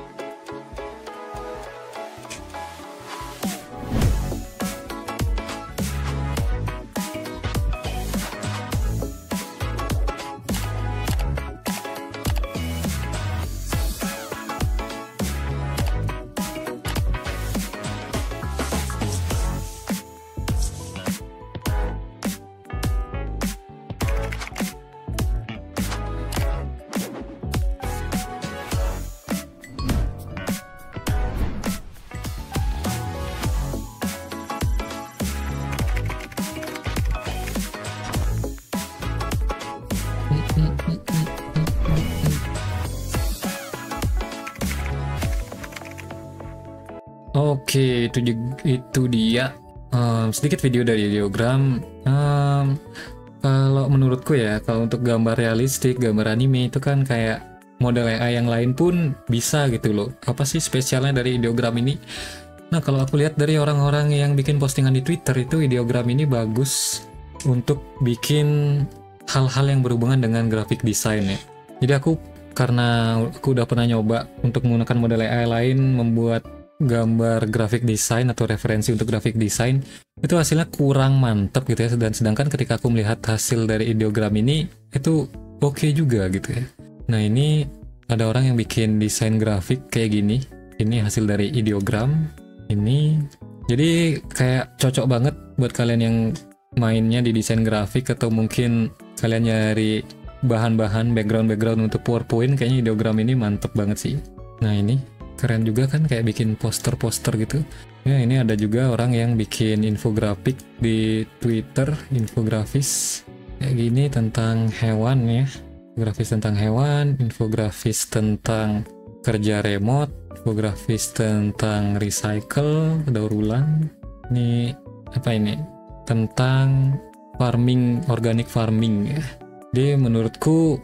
Oke, itu itu dia um, sedikit video dari Ideogram. Um, kalau menurutku ya, kalau untuk gambar realistik, gambar anime itu kan kayak model A I yang lain pun bisa gitu loh. Apa sih spesialnya dari Ideogram ini? Nah, kalau aku lihat dari orang-orang yang bikin postingan di Twitter itu, Ideogram ini bagus untuk bikin hal-hal yang berhubungan dengan graphic design ya. Jadi aku, karena aku udah pernah nyoba untuk menggunakan model A I lain membuat gambar graphic design atau referensi untuk graphic design, itu hasilnya kurang mantap gitu ya. Dan sedangkan ketika aku melihat hasil dari Ideogram ini, itu oke okay juga gitu ya. Nah, ini ada orang yang bikin desain grafik kayak gini. Ini hasil dari Ideogram ini. Jadi kayak cocok banget buat kalian yang mainnya di desain grafik, atau mungkin kalian nyari bahan-bahan background-background untuk PowerPoint. Kayaknya Ideogram ini mantep banget sih. Nah, ini keren juga kan, kayak bikin poster-poster gitu ya. Ini ada juga orang yang bikin infografik di Twitter, infografis kayak gini tentang hewan ya, infografis tentang hewan, infografis tentang kerja remote, infografis tentang recycle, daur ulang. Ini apa ini, tentang farming, organic farming ya. Jadi menurutku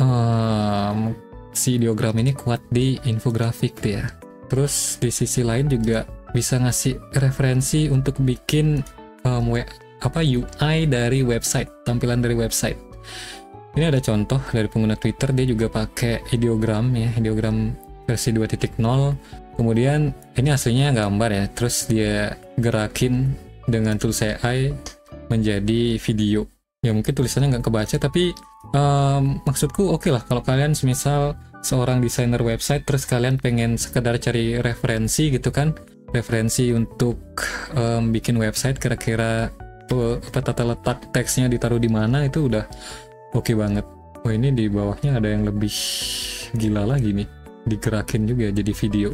um, si Ideogram ini kuat di infografik tuh ya. Terus di sisi lain juga bisa ngasih referensi untuk bikin um, apa U I dari website, tampilan dari website. Ini ada contoh dari pengguna Twitter, dia juga pakai Ideogram ya, Ideogram versi dua titik nol. Kemudian ini aslinya gambar ya, terus dia gerakin dengan tools A I menjadi video. Ya mungkin tulisannya nggak kebaca, tapi um, maksudku oke okay lah kalau kalian semisal seorang desainer website terus kalian pengen sekedar cari referensi gitu kan, referensi untuk um, bikin website, kira-kira apa tata letak teksnya ditaruh di mana, itu udah oke okay banget. Oh, ini di bawahnya ada yang lebih gila lagi nih, digerakin juga jadi video.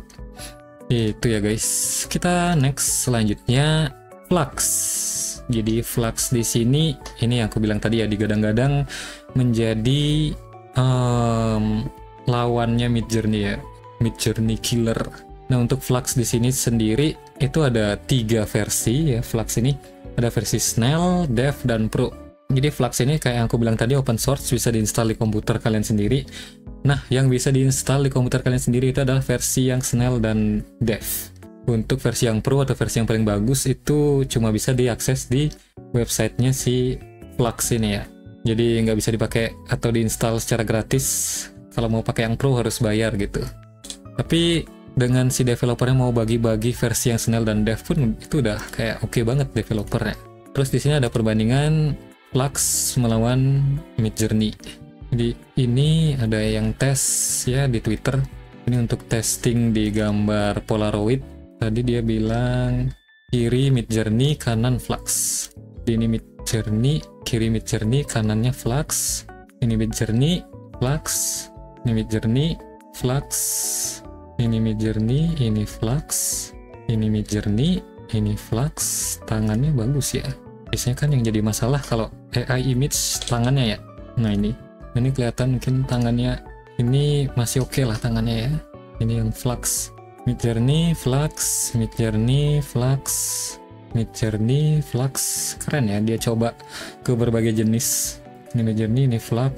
Itu ya guys. Kita next, selanjutnya Flux. Jadi Flux di sini, ini yang aku bilang tadi ya, digadang-gadang menjadi um, lawannya Midjourney ya, Midjourney killer. Nah, untuk Flux di sini sendiri itu ada tiga versi ya. Flux ini ada versi Snell, Dev, dan Pro. Jadi Flux ini kayak yang aku bilang tadi open source, bisa diinstal di komputer kalian sendiri. Nah, yang bisa diinstal di komputer kalian sendiri itu adalah versi yang Snell dan Dev. Untuk versi yang Pro atau versi yang paling bagus itu cuma bisa diakses di websitenya si Flux ini ya. Jadi nggak bisa dipakai atau diinstal secara gratis. Kalau mau pakai yang Pro harus bayar gitu. Tapi dengan si developernya mau bagi-bagi versi yang Snell dan Dev pun itu udah kayak oke okay banget developernya. Terus di sini ada perbandingan Flux melawan Midjourney. Jadi ini ada yang tes ya di Twitter. Ini untuk testing di gambar Polaroid. Tadi dia bilang kiri Midjourney, kanan Flux. Jadi ini Journey, kiri Mid Journey, kanannya Flux. Ini Mid Journey, Flux, ini Mid Journey, Flux, ini Mid Journey, ini Flux, ini Mid Journey, ini Flux. Tangannya bagus ya. Biasanya kan yang jadi masalah kalau A I image tangannya ya. Nah ini, ini kelihatan mungkin tangannya ini masih oke okay lah tangannya ya. Ini yang Flux, Mid Journey, Flux, Mid Journey, Flux, Mid Journey, Flux. Keren ya, dia coba ke berbagai jenis. Ini Mid Journey, ini Flux.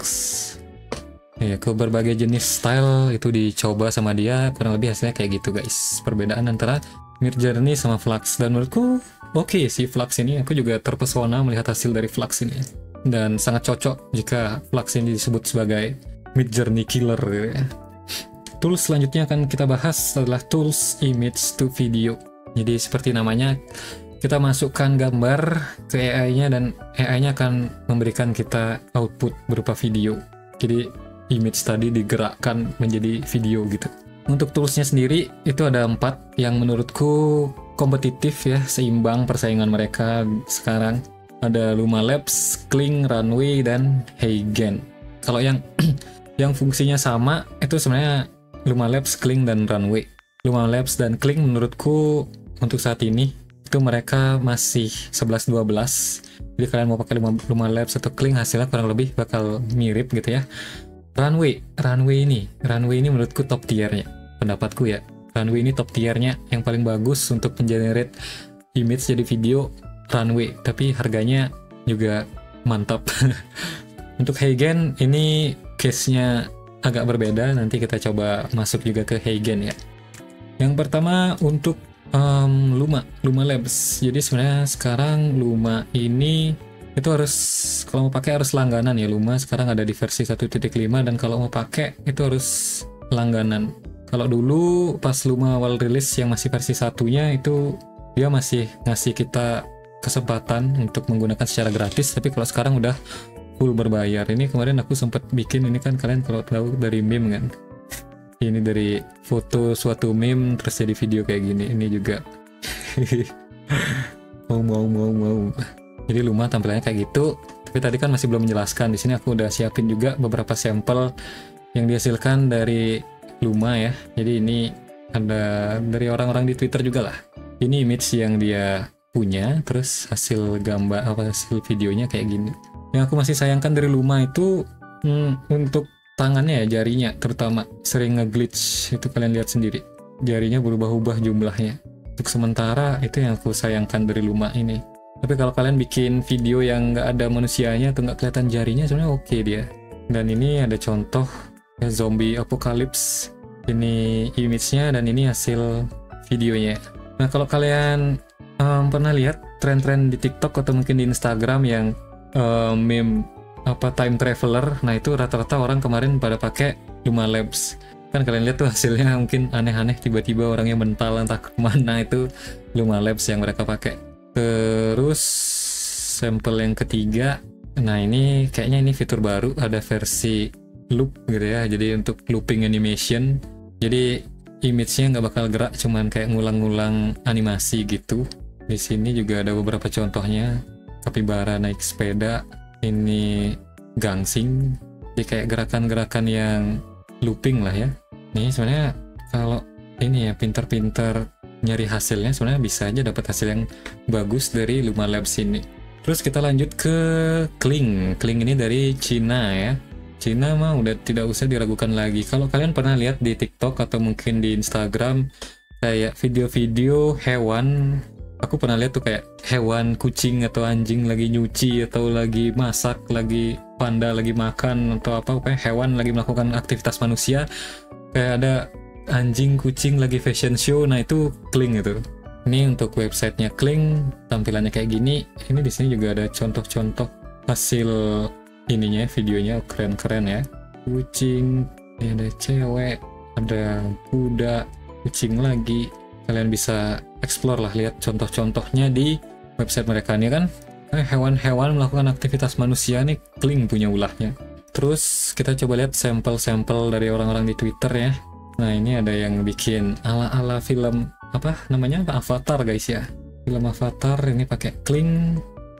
Ya, ke berbagai jenis style itu dicoba sama dia. Kurang lebih hasilnya kayak gitu guys. Perbedaan antara Mid Journey sama Flux. Dan menurutku oke okay sih Flux ini. Aku juga terpesona melihat hasil dari Flux ini. Dan sangat cocok jika Flux ini disebut sebagai Mid Journey killer gitu ya. Tools selanjutnya akan kita bahas adalah tools image to video. Jadi seperti namanya, kita masukkan gambar ke A I-nya dan A I-nya akan memberikan kita output berupa video. Jadi image tadi digerakkan menjadi video gitu. Untuk toolsnya sendiri itu ada empat yang menurutku kompetitif ya, seimbang persaingan mereka sekarang. Ada Luma Labs, Kling, Runway, dan Heigen. Kalau yang yang fungsinya sama itu sebenarnya Luma Labs, Kling, dan Runway. Luma Labs dan Kling menurutku untuk saat ini itu mereka masih sebelas dua belas. Jadi kalian mau pakai Luma, Luma Labs atau Kling, hasilnya kurang lebih bakal mirip gitu ya. Runway, Runway ini, Runway ini menurutku top tiernya, pendapatku ya. Runway ini top tiernya, yang paling bagus untuk mengenerate image jadi video Runway, tapi harganya juga mantap. Untuk Heigen ini case-nya agak berbeda, nanti kita coba masuk juga ke Heigen ya. Yang pertama untuk um, Luma, Luma Labs. Jadi sebenarnya sekarang Luma ini itu harus, kalau mau pakai harus langganan ya. Luma sekarang ada di versi satu titik lima dan kalau mau pakai itu harus langganan. Kalau dulu pas Luma awal rilis yang masih versi satunya itu dia masih ngasih kita kesempatan untuk menggunakan secara gratis, tapi kalau sekarang udah full berbayar. Ini kemarin aku sempat bikin, ini kan kalian kalau tahu dari meme kan, ini dari foto suatu meme terus jadi video kayak gini. Ini juga mau mau mau mau jadi Luma tampilannya kayak gitu, tapi tadi kan masih belum menjelaskan. Di sini aku udah siapin juga beberapa sampel yang dihasilkan dari Luma ya. Jadi ini ada dari orang-orang di Twitter juga lah. Ini image yang dia punya, terus hasil gambar apa hasil videonya kayak gini. Yang aku masih sayangkan dari Luma itu hmm, untuk tangannya ya, jarinya terutama sering nge-glitch, itu kalian lihat sendiri. Jarinya berubah-ubah jumlahnya. Untuk sementara itu yang aku sayangkan dari Luma ini. Tapi kalau kalian bikin video yang nggak ada manusianya atau nggak kelihatan jarinya, sebenarnya oke okay dia. Dan ini ada contoh ya, zombie apocalypse. Ini image-nya dan ini hasil videonya. Nah kalau kalian um, pernah lihat tren-tren di TikTok atau mungkin di Instagram yang Uh, meme apa time traveler, nah itu rata-rata orang kemarin pada pakai Luma Labs. Kan kalian lihat tuh hasilnya mungkin aneh-aneh, tiba-tiba orangnya mental entah kemana, itu Luma Labs yang mereka pakai. Terus sampel yang ketiga, nah ini kayaknya ini fitur baru, ada versi loop gitu ya, jadi untuk looping animation, jadi image-nya nggak bakal gerak, cuman kayak ngulang-ngulang animasi gitu. Di sini juga ada beberapa contohnya. Kapibara naik sepeda, ini gangsing, jadi kayak gerakan-gerakan yang looping lah ya. Nih sebenarnya kalau ini ya pinter-pinter nyari hasilnya, sebenarnya bisa aja dapat hasil yang bagus dari Luma Labs ini. Terus kita lanjut ke Kling. Kling ini dari Cina ya. Cina mah udah tidak usah diragukan lagi. Kalau kalian pernah lihat di TikTok atau mungkin di Instagram kayak video-video hewan, aku pernah lihat tuh kayak hewan kucing atau anjing lagi nyuci atau lagi masak, lagi panda lagi makan atau apa, kayak hewan lagi melakukan aktivitas manusia, kayak ada anjing kucing lagi fashion show. Nah itu Kling itu. Ini untuk websitenya Kling, tampilannya kayak gini. Ini di sini juga ada contoh-contoh hasil ininya, videonya keren-keren ya. Kucing, ini ada cewek, ada kuda, kucing lagi. Kalian bisa explore lah, lihat contoh-contohnya di website mereka nih kan. Hewan-hewan melakukan aktivitas manusia nih, Kling punya ulahnya. Terus kita coba lihat sampel-sampel dari orang-orang di Twitter ya. Nah ini ada yang bikin ala-ala film apa namanya, Avatar guys ya. Film Avatar ini pakai Kling.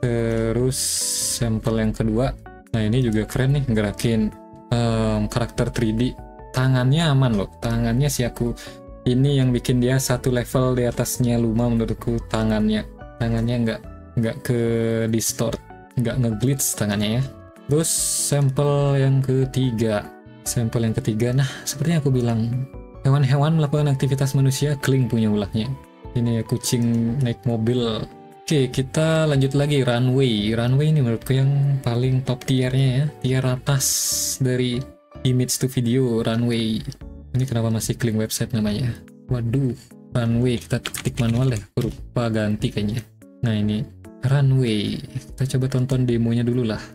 Terus sampel yang kedua, nah ini juga keren nih, gerakin um, karakter tiga D. Tangannya aman loh, tangannya si aku ini yang bikin dia satu level di atasnya Luma menurutku. Tangannya, tangannya nggak nggak ke distort, nggak ngeglitch tangannya ya. Terus sampel yang ketiga, sampel yang ketiga, nah seperti yang aku bilang, hewan-hewan melakukan aktivitas manusia, Kling punya ulahnya. Ini ya, kucing naik mobil. Oke, kita lanjut lagi, runway. Runway ini menurutku yang paling top tiernya ya, tier atas dari image to video, runway. Ini kenapa masih Kling website namanya? Waduh, runway, kita ketik manual deh, berupa ganti kayaknya. Nah ini, runway. Kita coba tonton demonya dulu lah.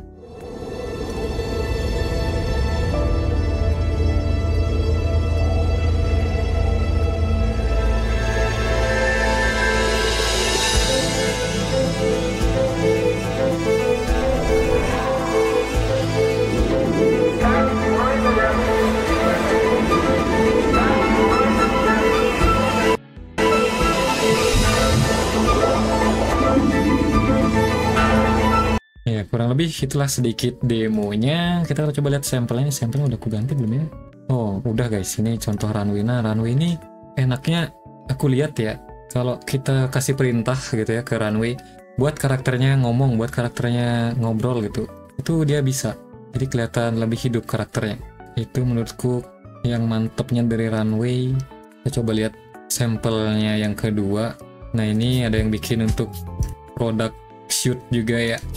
Ya, kurang lebih itulah sedikit demonya. Kita coba lihat sampelnya. Sampelnya udah aku ganti belum ya? Oh, udah guys. Ini contoh runway. Nah, runway ini enaknya aku lihat ya, kalau kita kasih perintah gitu ya ke runway, buat karakternya ngomong, buat karakternya ngobrol gitu, itu dia bisa. Jadi kelihatan lebih hidup karakternya. Itu menurutku yang mantepnya dari runway. Kita coba lihat sampelnya yang kedua. Nah, ini ada yang bikin untuk produk shoot juga ya.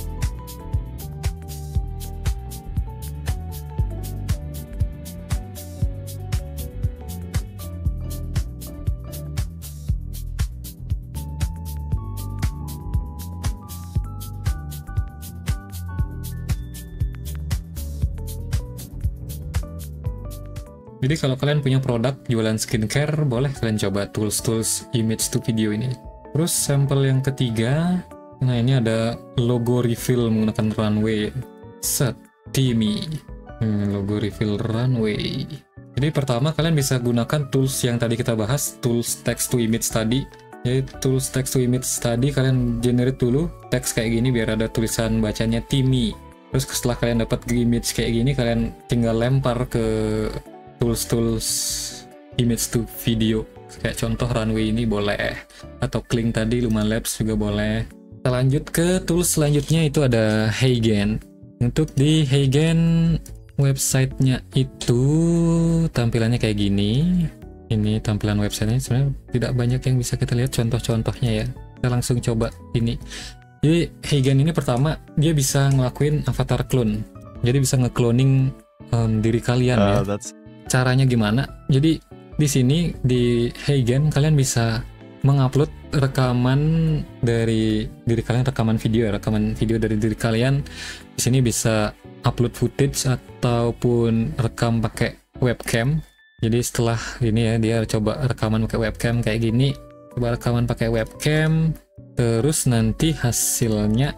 Jadi kalau kalian punya produk jualan skincare, boleh kalian coba tools-tools image to video ini. Terus sampel yang ketiga, nah ini ada logo refill menggunakan runway. Set, Timmy. Hmm, logo refill runway. Jadi pertama kalian bisa gunakan tools yang tadi kita bahas, tools text to image tadi. Jadi tools text to image tadi kalian generate dulu teks kayak gini biar ada tulisan bacanya Timmy. Terus setelah kalian dapat image kayak gini, kalian tinggal lempar ke tools-tools image to video. Kayak contoh runway ini boleh, atau Kling tadi, Luma Labs juga boleh. Kita lanjut ke tools selanjutnya, itu ada Heigen. Untuk di Heigen websitenya itu tampilannya kayak gini. Ini tampilan websitenya, sebenarnya tidak banyak yang bisa kita lihat contoh-contohnya ya. Kita langsung coba ini. Jadi Heigen ini pertama dia bisa ngelakuin avatar clone. Jadi bisa ngekloning um, diri kalian uh, ya. That's... Caranya gimana? Jadi di sini di Heigen kalian bisa mengupload rekaman dari diri kalian, rekaman video, rekaman video dari diri kalian. Di sini bisa upload footage ataupun rekam pakai webcam. Jadi setelah ini ya, dia coba rekaman pakai webcam kayak gini. Coba rekaman pakai webcam, terus nanti hasilnya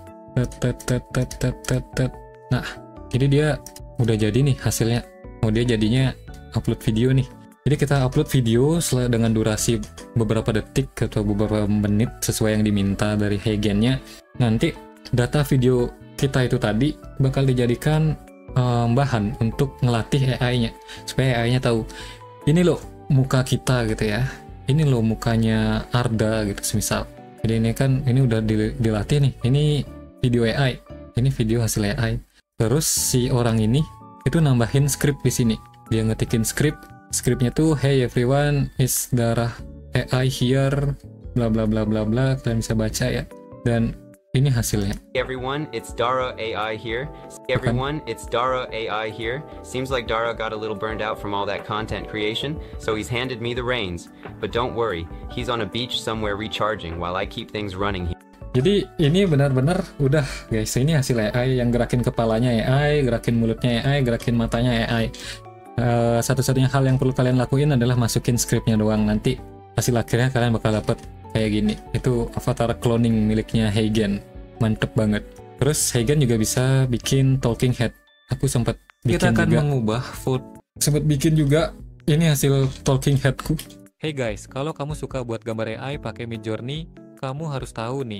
nah, jadi dia udah jadi nih hasilnya. Oh, dia jadinya upload video nih. Jadi kita upload video dengan durasi beberapa detik atau beberapa menit sesuai yang diminta dari Heigennya. Nanti data video kita itu tadi bakal dijadikan um, bahan untuk ngelatih A I-nya, supaya A I-nya tahu ini loh muka kita gitu ya, ini loh mukanya Arda gitu semisal. Jadi ini kan ini udah dilatih nih, ini video A I, ini video hasil A I. Terus si orang ini itu nambahin script di sini. Dia ngetikin script, scriptnya tuh hey everyone, is Dara A I here, bla bla bla bla bla. Kalian bisa baca ya. Dan ini hasilnya.
Hey everyone, it's Dara A I here. Hey everyone, it's Dara A I here. Seems like Dara got a little burned out from all that content creation, so he's handed me the reins. But don't worry, he's on a beach somewhere recharging while I keep things running here.
Jadi ini benar-benar udah guys, ini hasil A I yang gerakin kepalanya A I, gerakin mulutnya A I, gerakin matanya A I. Uh, satu-satunya hal yang perlu kalian lakuin adalah masukin scriptnya doang. Nanti hasil akhirnya kalian bakal dapet kayak gini. Itu avatar cloning miliknya Heigen, mantep banget. Terus Heigen juga bisa bikin talking head. Aku sempat bikin juga. Kita akan mengubah foto. Sempat bikin juga. Ini hasil talking headku. Hey guys, kalau kamu suka buat gambar A I pakai Midjourney, kamu harus tahu nih,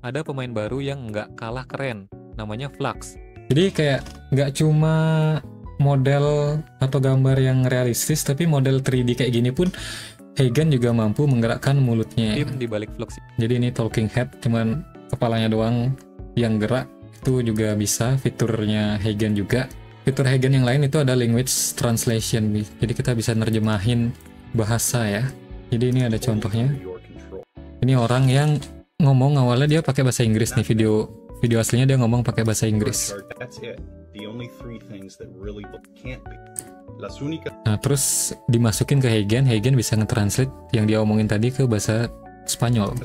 ada pemain baru yang nggak kalah keren, namanya Flux. Jadi kayak nggak cuma model atau gambar yang realistis, tapi model tiga D kayak gini pun Heigen juga mampu menggerakkan mulutnya. Tim di balik Flux. Jadi ini talking head, cuman kepalanya doang yang gerak, itu juga bisa fiturnya Heigen juga. Fitur Heigen yang lain itu ada language translation, jadi kita bisa nerjemahin bahasa ya. Jadi ini ada contohnya. Ini orang yang ngomong awalnya dia pakai bahasa Inggris nih, video video aslinya dia ngomong pakai bahasa Inggris. Nah, terus dimasukin ke Heigen, Heigen bisa nge-translate yang dia omongin tadi ke bahasa Spanyol.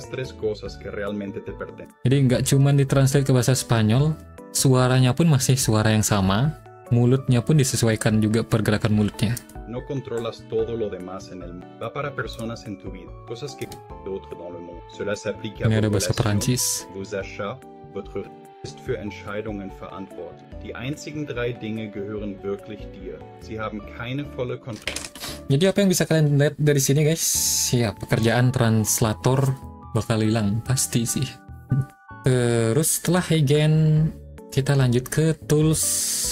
Jadi nggak cuma ditranslate ke bahasa Spanyol, suaranya pun masih suara yang sama, mulutnya pun disesuaikan juga pergerakan mulutnya.
No controlas todo lo demás en el mundo. Va para personas en tu vida, cosas que d'autres dans le monde. Cela s'applique à
Ini ada
vos
bahasa Perancis.
vos achats, votre ist für Entscheidungen verantwortlich. Die einzigen drei Dinge gehören wirklich dir. Sie haben keine volle Kontrolle.
Jadi apa yang bisa kalian lihat dari sini guys? Ya, pekerjaan translator bakal hilang pasti sih. Terus setelah Heigen kita lanjut ke tools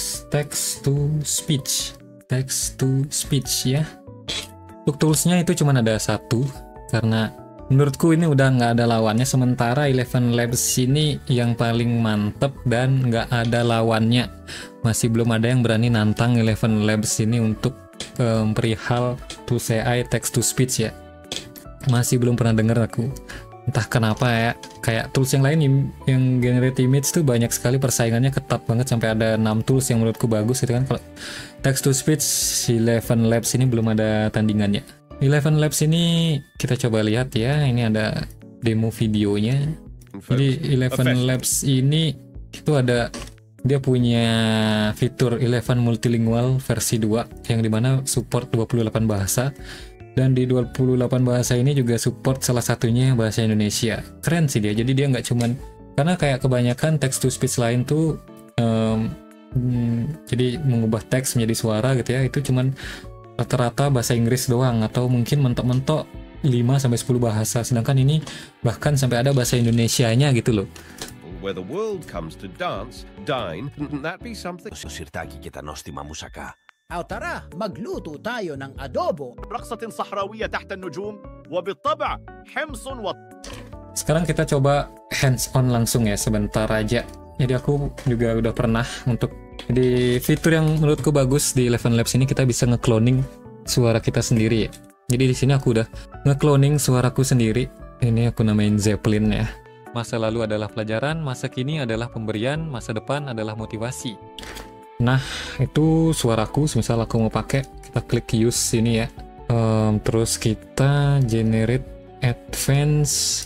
text to speech. Text to speech ya. Untuk toolsnya itu cuma ada satu, karena menurutku ini udah nggak ada lawannya. Sementara Eleven Labs ini yang paling mantep dan nggak ada lawannya. Masih belum ada yang berani nantang Eleven Labs ini untuk um, perihal tools A I text to speech ya. Masih belum pernah denger aku. Entah kenapa ya, kayak tools yang lain yang, yang generate image tuh banyak sekali, persaingannya ketat banget, sampai ada enam tools yang menurutku bagus gitu kan. Kalau text to speech, Eleven Labs ini belum ada tandingannya. Eleven Labs ini kita coba lihat ya, ini ada demo videonya. Jadi Eleven Labs ini itu ada, dia punya fitur Eleven Multilingual versi dua yang dimana support dua puluh delapan bahasa. Dan di dua puluh delapan bahasa ini juga support salah satunya bahasa Indonesia. Keren sih dia, jadi dia nggak cuman, karena kayak kebanyakan text to speech lain tuh um, hmm, jadi mengubah teks menjadi suara gitu ya, itu cuman rata-rata bahasa Inggris doang, atau mungkin mentok-mentok lima sampai sepuluh bahasa. Sedangkan ini bahkan sampai ada bahasa Indonesianya gitu loh.
Where the world comes to dance, dine, that be something. Sirtaki kita nosti mamusaka.
أو ترى magluto tayo ng adobo.
رقصة صحراوية تحت النجوم وبالطبع حمص و.
Sekarang kita coba hands on langsung ya, sebentar aja. Jadi aku juga udah pernah untuk, jadi fitur yang menurutku bagus di Eleven Labs ini, kita bisa nge-cloning suara kita sendiri ya. Jadi di sini aku udah nge-cloning suaraku sendiri. Ini aku namain Zeppelin ya. Masa lalu adalah pelajaran, masa kini adalah pemberian, masa depan adalah motivasi. Nah, itu suaraku. Misal aku mau pakai, kita klik use sini ya. Um, terus kita generate advance,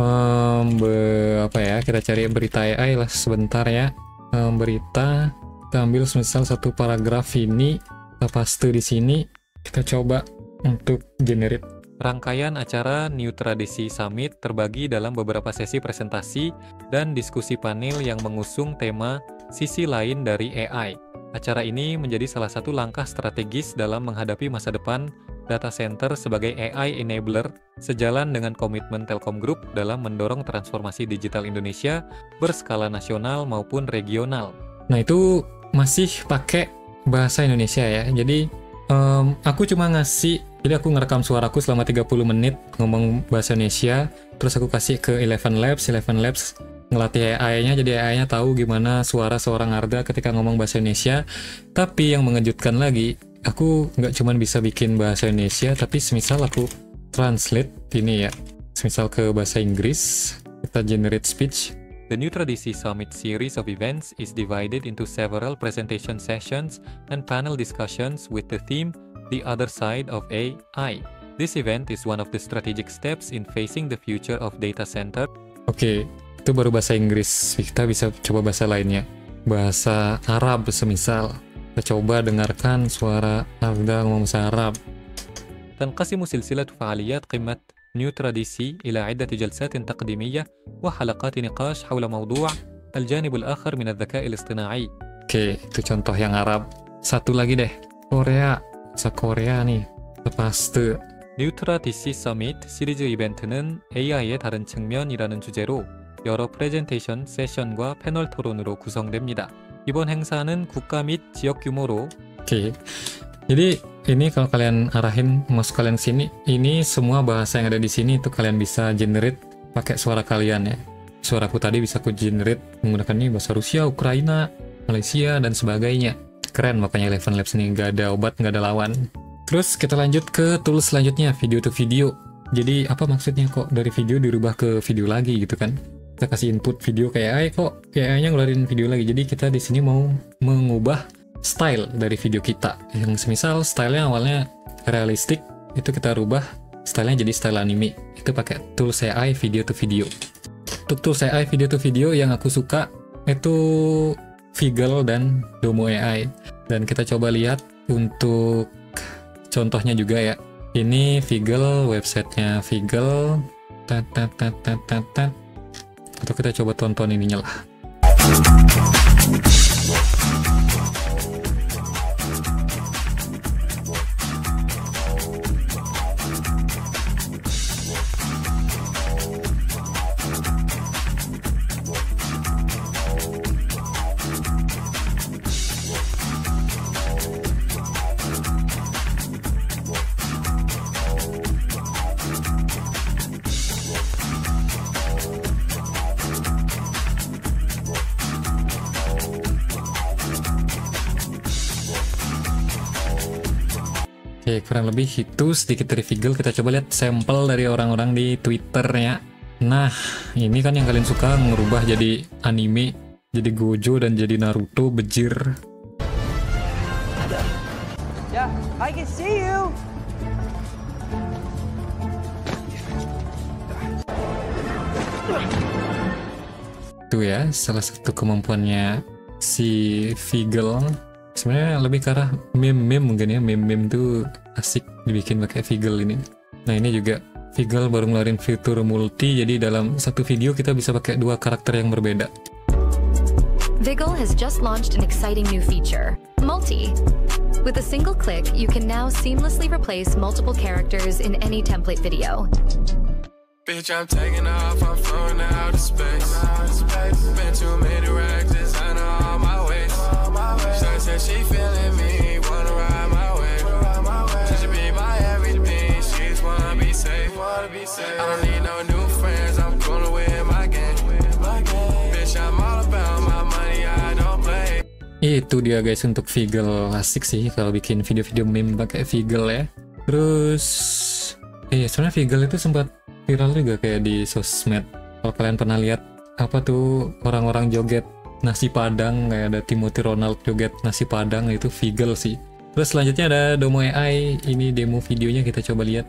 um, be, apa ya? Kita cari berita A I lah sebentar ya. Um, berita. Kita ambil misal satu paragraf ini, kita paste di sini. Kita coba untuk generate. Rangkaian acara New Tradisi Summit terbagi dalam beberapa sesi presentasi dan diskusi panel yang mengusung tema sisi lain dari A I. Acara ini menjadi salah satu langkah strategis dalam menghadapi masa depan data center sebagai A I enabler, sejalan dengan komitmen Telkom Group dalam mendorong transformasi digital Indonesia berskala nasional maupun regional. Nah, itu masih pakai bahasa Indonesia ya. Jadi um, aku cuma ngasih, jadi aku ngerekam suaraku selama tiga puluh menit ngomong bahasa Indonesia, terus aku kasih ke Eleven Labs, Eleven Labs ngelatih A I-nya, jadi A I-nya tahu gimana suara seorang Arda ketika ngomong bahasa Indonesia. Tapi yang mengejutkan lagi, aku nggak cuma bisa bikin bahasa Indonesia, tapi semisal aku translate ini ya, semisal ke bahasa Inggris, kita generate speech. The New Tradisi Summit series of events is divided into several presentation sessions and panel discussions with the theme The Other Side of A I. This event is one of the strategic steps in facing the future of data center. Oke, okay, itu baru bahasa Inggris. Kita bisa coba bahasa lainnya. Bahasa Arab semisal. Kita coba dengarkan suara Arda ngomong bahasa Arab. تنقسم سلسلة فعاليات قمة نيو تراديسي إلى عدة جلسات تقديمية وحلقات نقاش حول موضوع الجانب الآخر من الذكاء الاصطناعي. Oke, okay, itu contoh yang Arab. Satu lagi deh, Korea. Bahasa Korea nih, paste. 뉴 트라디시 서밋 시리즈 이벤트는 에이아이의 다른 측면이라는 주제로 여러 프레젠테이션, 세션과 패널 토론으로 구성됩니다. 이번 행사는 국가 및 지역 규모로 Oke. Okay. Jadi ini kalau kalian arahin masuk kalian sini, ini semua bahasa yang ada di sini itu kalian bisa generate pakai suara kalian ya. Suaraku tadi bisa aku generate menggunakan ini bahasa Rusia, Ukraina, Malaysia dan sebagainya. Keren makanya Eleven Labs ini nggak ada obat, nggak ada lawan. Terus kita lanjut ke tools selanjutnya, video to video. Jadi apa maksudnya kok dari video dirubah ke video lagi gitu kan? Kita kasih input video kayak A I kok kayak A I-nya ngeluarin video lagi. Jadi kita di sini mau mengubah style dari video kita. Yang semisal stylenya awalnya realistik, itu kita rubah stylenya jadi style anime. Itu pakai tools A I video to video. Untuk tools A I video to video yang aku suka itu Figgle dan Domo A I. Dan kita coba lihat untuk contohnya juga ya. Ini Figgle, websitenya Figgle. Tat, tat, tat, tat, tat, tat. Atau kita coba tonton ininya lah. Oke, kurang lebih itu sedikit dari Figgle. Kita coba lihat sampel dari orang-orang di Twitter ya. Nah, ini kan yang kalian suka ngerubah jadi anime, jadi Gojo dan jadi Naruto, bejir.
Yeah, I can see you.
Itu ya, salah satu kemampuannya si Figgle. Sebenarnya lebih ke arah meme-meme mungkin ya, meme-meme tuh asik dibikin pakai Figgle ini. Nah ini juga Figgle baru ngeluarin fitur multi, jadi dalam satu video kita bisa pakai dua karakter yang berbeda.
Figgle has just launched an exciting new feature, Multi. With a single click, you can now seamlessly replace multiple characters in any template video.
Bitch, I'm taking off, I'm floating out of space. Been too many rags, designer on my waist. She said she feeling me, wanna ride my way. She should be my everything, she just wanna be safe. I don't need no new friends, I'm coolin' with my gang. Bitch, I'm all about my money, I don't play.
Itu dia guys untuk Figgle, asik sih kalau bikin video-video meme pakai Figgle ya. Terus, eh sebenarnya Figgle itu sempat viral juga kayak di sosmed. Kalau kalian pernah lihat apa tuh orang-orang joget nasi padang, kayak ada Timothy Ronald joget nasi padang, itu Figgle sih. Terus selanjutnya ada Domo A I, ini demo videonya kita coba lihat.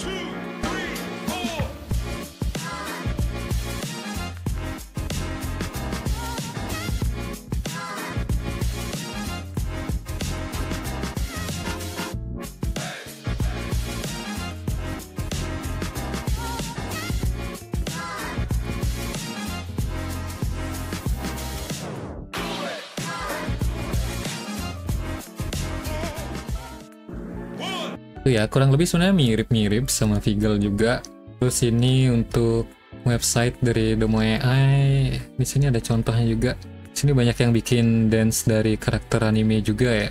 Itu ya, kurang lebih sebenarnya mirip-mirip sama Figgle juga. Terus ini untuk website dari Domo A I, di sini ada contohnya juga. Di sini banyak yang bikin dance dari karakter anime juga ya.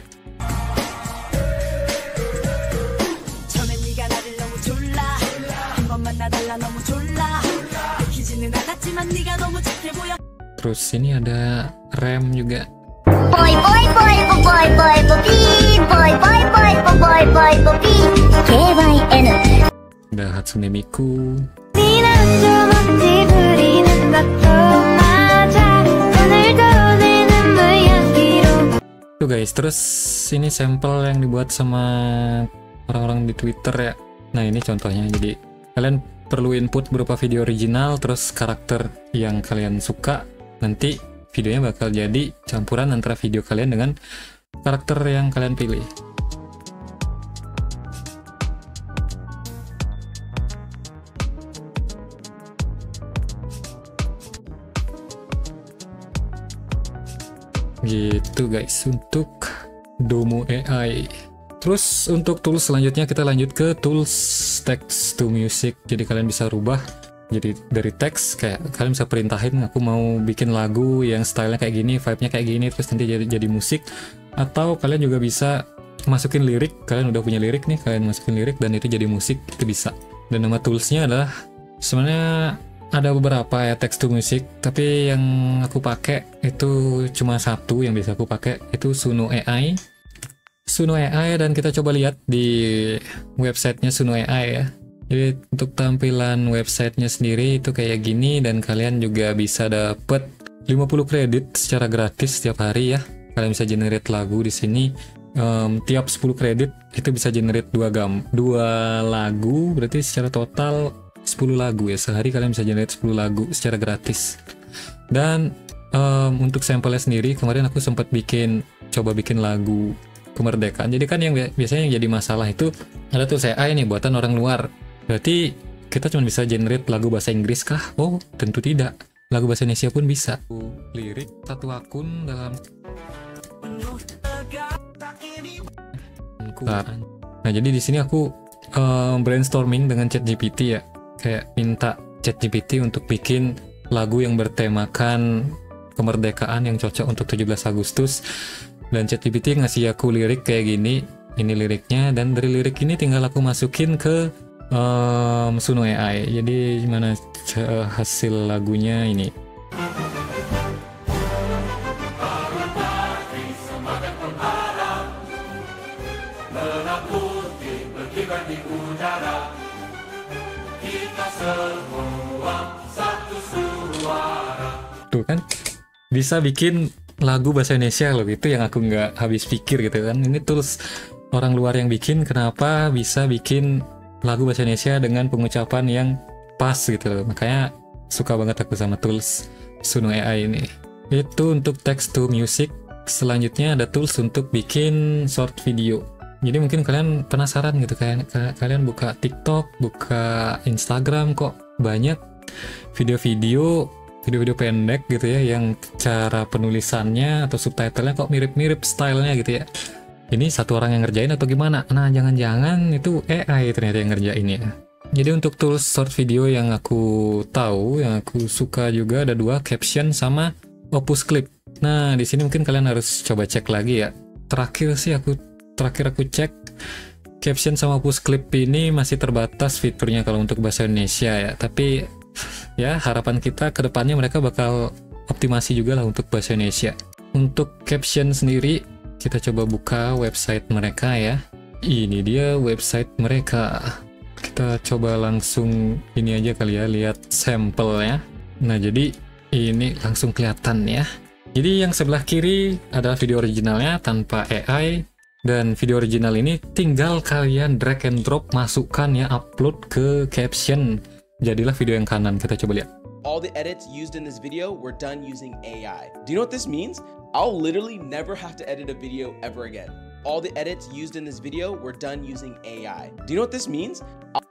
Terus ini ada rem juga.
Boy boy boy boy boy boy boy boy boy boy boy boy K Y N.
Ada Hatsune Miku. Tuh guys, terus ini sampel yang dibuat sama orang-orang di Twitter ya. Nah ini contohnya, jadi kalian perlu input berupa video original, terus karakter yang kalian suka. Nanti videonya bakal jadi campuran antara video kalian dengan karakter yang kalian pilih. Gitu guys untuk Domo A I. Terus untuk tools selanjutnya kita lanjut ke tools text to music. Jadi kalian bisa rubah Jadi dari teks kayak kalian bisa perintahin aku mau bikin lagu yang stylenya kayak gini, vibe-nya kayak gini, terus nanti jadi jadi musik. Atau kalian juga bisa masukin lirik, kalian udah punya lirik nih, kalian masukin lirik dan itu jadi musik, itu bisa. Dan nama toolsnya adalah sebenarnya ada beberapa ya, text to music, tapi yang aku pakai itu cuma satu yang bisa aku pakai, itu Suno A I. Suno A I, dan kita coba lihat di websitenya Suno A I ya. Jadi untuk tampilan websitenya sendiri itu kayak gini, dan kalian juga bisa dapet lima puluh kredit secara gratis setiap hari ya. Kalian bisa generate lagu di sini. Um, tiap sepuluh kredit itu bisa generate dua gam, dua lagu, berarti secara total sepuluh lagu ya. Sehari kalian bisa generate sepuluh lagu secara gratis. Dan um, untuk sampelnya sendiri kemarin aku sempat bikin coba bikin lagu kemerdekaan. Jadi kan yang biasanya yang jadi masalah itu ada tuh A I nih buatan orang luar. Berarti kita cuma bisa generate lagu bahasa Inggris kah? Oh, tentu tidak. Lagu bahasa Indonesia pun bisa. Lirik satu akun dalam Nah, nah jadi di sini aku um, brainstorming dengan ChatGPT ya. Kayak minta ChatGPT untuk bikin lagu yang bertemakan kemerdekaan yang cocok untuk tujuh belas Agustus. Dan ChatGPT ngasih aku lirik kayak gini. Ini liriknya, dan dari lirik ini tinggal aku masukin ke Um, Suno A I. Jadi gimana hasil lagunya ini? Tuh kan bisa bikin lagu bahasa Indonesia loh, itu yang aku nggak habis pikir gitu kan. Ini terus orang luar yang bikin, kenapa bisa bikin lagu bahasa Indonesia dengan pengucapan yang pas gitu loh. Makanya suka banget aku sama tools Suno A I ini. Itu untuk text to music. Selanjutnya ada tools untuk bikin short video. Jadi mungkin kalian penasaran gitu, kayak kalian buka TikTok, buka Instagram, kok banyak video-video video-video pendek gitu ya yang cara penulisannya atau subtitlenya kok mirip-mirip stylenya gitu ya. Ini satu orang yang ngerjain atau gimana? Nah, jangan-jangan itu A I ternyata yang ngerjain ya. Jadi untuk tools short video yang aku tahu, yang aku suka juga ada dua, Caption sama Opus Clip. Nah, di sini mungkin kalian harus coba cek lagi ya. Terakhir sih aku terakhir aku cek, Caption sama Opus Clip ini masih terbatas fiturnya kalau untuk bahasa Indonesia ya. Tapi ya harapan kita ke depannya mereka bakal optimasi juga lah untuk bahasa Indonesia. Untuk Caption sendiri, kita coba buka website mereka ya. Ini dia website mereka. Kita coba langsung ini aja kali ya, lihat sampelnya. Nah, jadi ini langsung kelihatan ya. Jadi yang sebelah kiri adalah video originalnya tanpa A I. Dan video original ini tinggal kalian drag and drop, masukkan ya, upload ke Caption. Jadilah video yang kanan. Kita coba lihat.
All the edits used in this video were done using A I. Do you know what this means? I'll literally never have to edit a video ever again. All the edits used in this video were done using A I. Do you know what this means?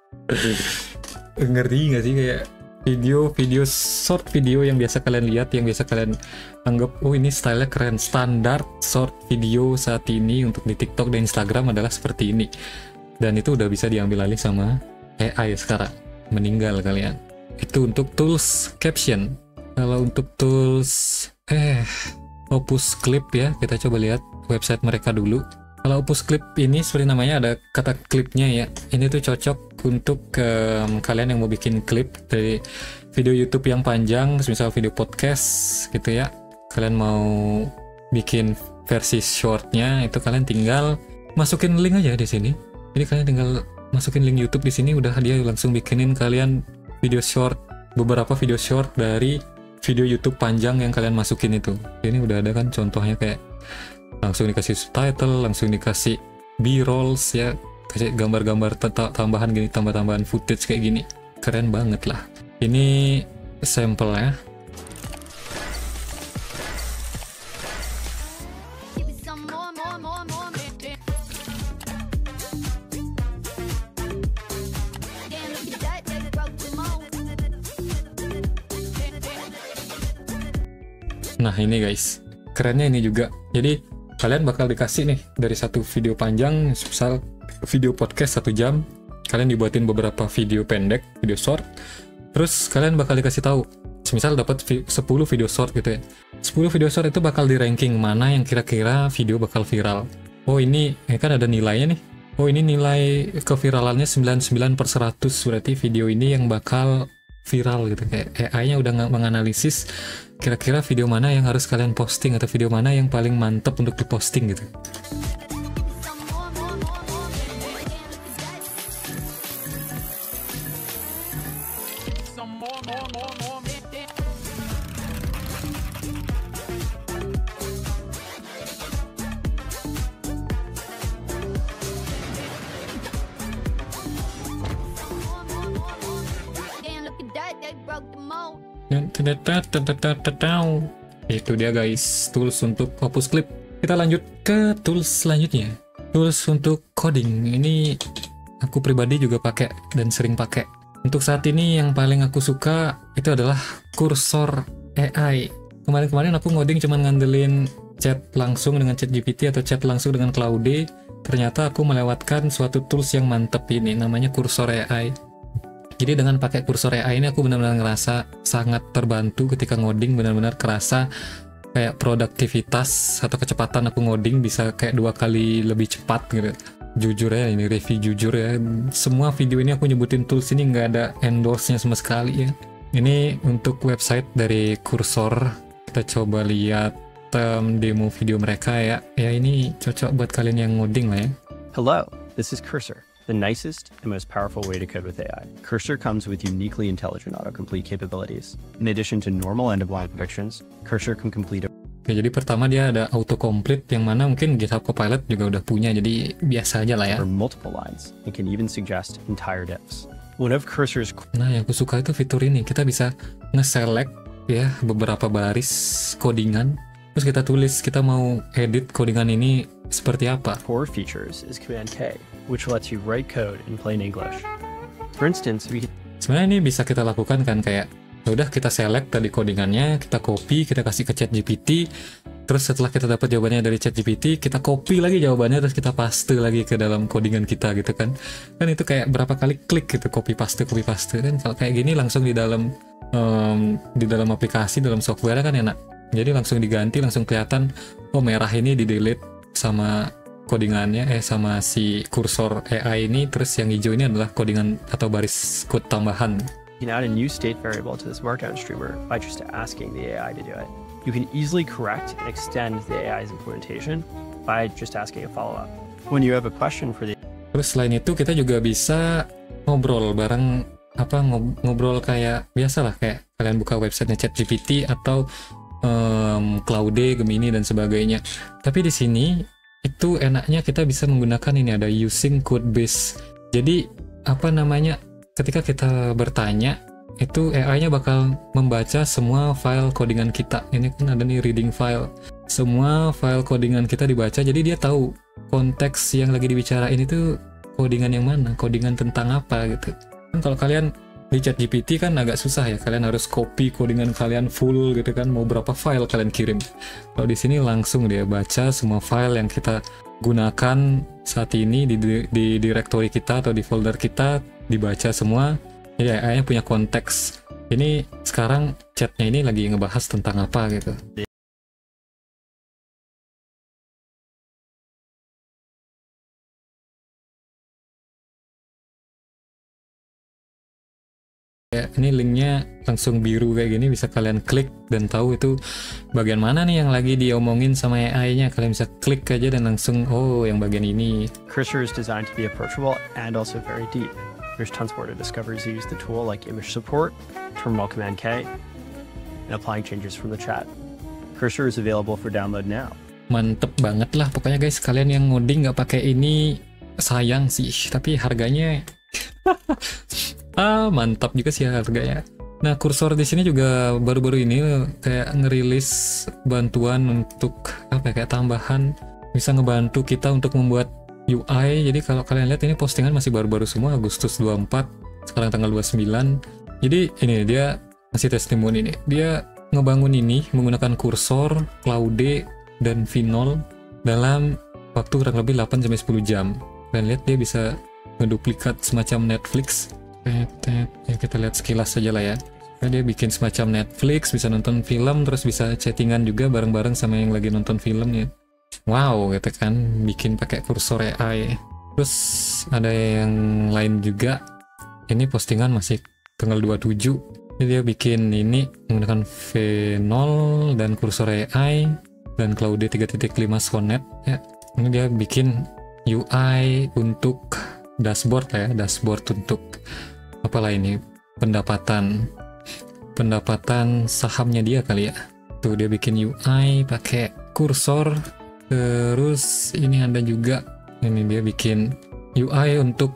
Ngerti nggak sih kayak video-video short video yang biasa kalian lihat, yang biasa kalian anggap oh ini stylenya keren, standar short video saat ini untuk di TikTok dan Instagram adalah seperti ini. Dan itu udah bisa diambil alih sama A I sekarang. Meninggal kalian. Itu untuk tools Caption. Kalau untuk tools eh Opus Clip ya, kita coba lihat website mereka dulu. Kalau Opus Clip ini seperti namanya ada kata klipnya ya. Ini tuh cocok untuk um, kalian yang mau bikin klip dari video YouTube yang panjang, misal video podcast gitu ya. Kalian mau bikin versi shortnya, itu kalian tinggal masukin link aja di sini. Jadi kalian tinggal masukin link YouTube di sini, udah dia langsung bikinin kalian video short, beberapa video short dari video YouTube panjang yang kalian masukin itu. Ini udah ada kan contohnya, kayak langsung dikasih subtitle, langsung dikasih B-rolls ya, kasih gambar-gambar tambahan gini, tambah-tambahan footage kayak gini. Keren banget lah. Ini sampelnya. Nah ini guys, kerennya ini juga. Jadi kalian bakal dikasih nih dari satu video panjang, misal video podcast satu jam, kalian dibuatin beberapa video pendek, video short, Terus kalian bakal dikasih tahu, misal dapat sepuluh video short gitu ya. sepuluh video short itu bakal di ranking mana yang kira-kira video bakal viral. Oh ini ya kan ada nilainya nih. Oh ini nilai keviralannya sembilan puluh sembilan per seratus, berarti video ini yang bakal viral gitu. Kayak A I-nya udah menganalisis kira-kira video mana yang harus kalian posting atau video mana yang paling mantep untuk diposting gitu. Itu dia guys, tools untuk Opus Clip. Kita lanjut ke tools selanjutnya. Tools untuk coding. Ini aku pribadi juga pakai dan sering pakai. Untuk saat ini yang paling aku suka itu adalah Cursor A I. Kemarin-kemarin aku ngoding cuma ngandelin chat langsung dengan ChatGPT atau chat langsung dengan Claude. Ternyata aku melewatkan suatu tools yang mantep ini, namanya Cursor A I. Jadi dengan pakai Cursor A I ini aku benar-benar ngerasa sangat terbantu ketika ngoding, benar-benar kerasa kayak produktivitas atau kecepatan aku ngoding bisa kayak dua kali lebih cepat gitu. Jujur ya, ini review jujur ya, semua video ini aku nyebutin tools ini nggak ada endorse-nya sama sekali ya. Ini untuk website dari Cursor, kita coba lihat um, demo video mereka ya. Ya ini cocok buat kalian yang ngoding lah ya.
Hello, this is Cursor, the nicest and most powerful way to code with A I. Cursor comes with uniquely intelligent autocomplete capabilities. In addition to normal end-of-line predictions, Cursor can complete a...
Oke, jadi pertama dia ada autocomplete yang mana mungkin GitHub Copilot juga udah punya, jadi biasa aja lah ya.
For multiple lines, and can even suggest entire diffs. One of Cursor's...
Nah, yang aku suka itu fitur ini, kita bisa nge-select ya beberapa baris codingan, terus kita tulis kita mau edit codingan ini seperti apa.
Core features is Command K, which lets you write code in plain English. For instance, we
sebenarnya ini bisa kita lakukan kan, kayak udah kita select tadi codingannya, kita copy, kita kasih ke ChatGPT, terus setelah kita dapat jawabannya dari ChatGPT, kita copy lagi jawabannya, terus kita paste lagi ke dalam codingan kita gitu kan. Kan itu kayak berapa kali klik gitu, copy paste copy paste kan. Kalau kayak gini langsung di dalam um, di dalam aplikasi, dalam software kan enak. Jadi langsung diganti, langsung kelihatan oh merah ini di delete sama codingannya, eh sama si Cursor A I ini, terus yang hijau ini adalah codingan atau baris code tambahan.
You can add a new state variable to this Markdown streamer by just asking the A I to do it. You can easily correct and extend the A I's implementation by just asking a follow-up. When you have a question for the...
Terus selain itu kita juga bisa ngobrol bareng, apa ngobrol kayak biasa lah, kayak kalian buka websitenya ChatGPT atau um, Claude, Gemini dan sebagainya. Tapi di sini itu enaknya kita bisa menggunakan ini, ada using code base. Jadi apa namanya, ketika kita bertanya itu A I-nya bakal membaca semua file codingan kita. Ini kan ada nih reading file, semua file codingan kita dibaca, jadi dia tahu konteks yang lagi dibicarain itu codingan yang mana, codingan tentang apa gitu. Kan kalau kalian di ChatGPT kan agak susah ya, kalian harus copy codingan kalian full gitu kan, mau berapa file kalian kirim. Kalau di sini langsung dia baca semua file yang kita gunakan saat ini di, di, di directory kita atau di folder kita, dibaca semua. Jadi A I-nya punya konteks. Ini sekarang chatnya ini lagi ngebahas tentang apa gitu. Ya, ini linknya langsung biru kayak gini, bisa kalian klik dan tahu itu bagian mana nih yang lagi diomongin sama A I-nya. Kalian bisa klik aja dan langsung, oh yang bagian ini.
Cursor is designed to be approachable and also very deep. There's tons more to discover as you use the tool, like image support, terminal Command K, and applying changes from the chat. Cursor is available for download now.
Mantep banget lah pokoknya guys, kalian yang ngoding nggak pakai ini sayang sih, tapi harganya ah mantap juga sih harganya. Nah, Cursor di sini juga baru-baru ini kayak ngerilis bantuan untuk apa ya, kayak tambahan bisa ngebantu kita untuk membuat U I. Jadi kalau kalian lihat ini postingan masih baru-baru semua, Agustus dua puluh empat, sekarang tanggal dua puluh sembilan. Jadi ini dia masih testimoni ini. Dia ngebangun ini menggunakan Cursor, Claude, dan Vinol dalam waktu kurang lebih delapan sampai sepuluh jam. Kalian lihat dia bisa ngeduplikat semacam Netflix. Ya kita lihat sekilas saja lah ya. Nah, dia bikin semacam Netflix, bisa nonton film, terus bisa chattingan juga bareng-bareng sama yang lagi nonton filmnya. Wow, gitu kan, bikin pakai kursor A I. Terus ada yang lain juga. Ini postingan masih tanggal dua puluh tujuh. Jadi dia bikin ini menggunakan V nol dan kursor A I dan Claude tiga titik lima Sonnet ya. Ini dia bikin U I untuk dashboard ya, dashboard untuk apalah ini, pendapatan pendapatan sahamnya dia kali ya. Tuh dia bikin U I pakai kursor. Terus ini ada juga, ini dia bikin U I untuk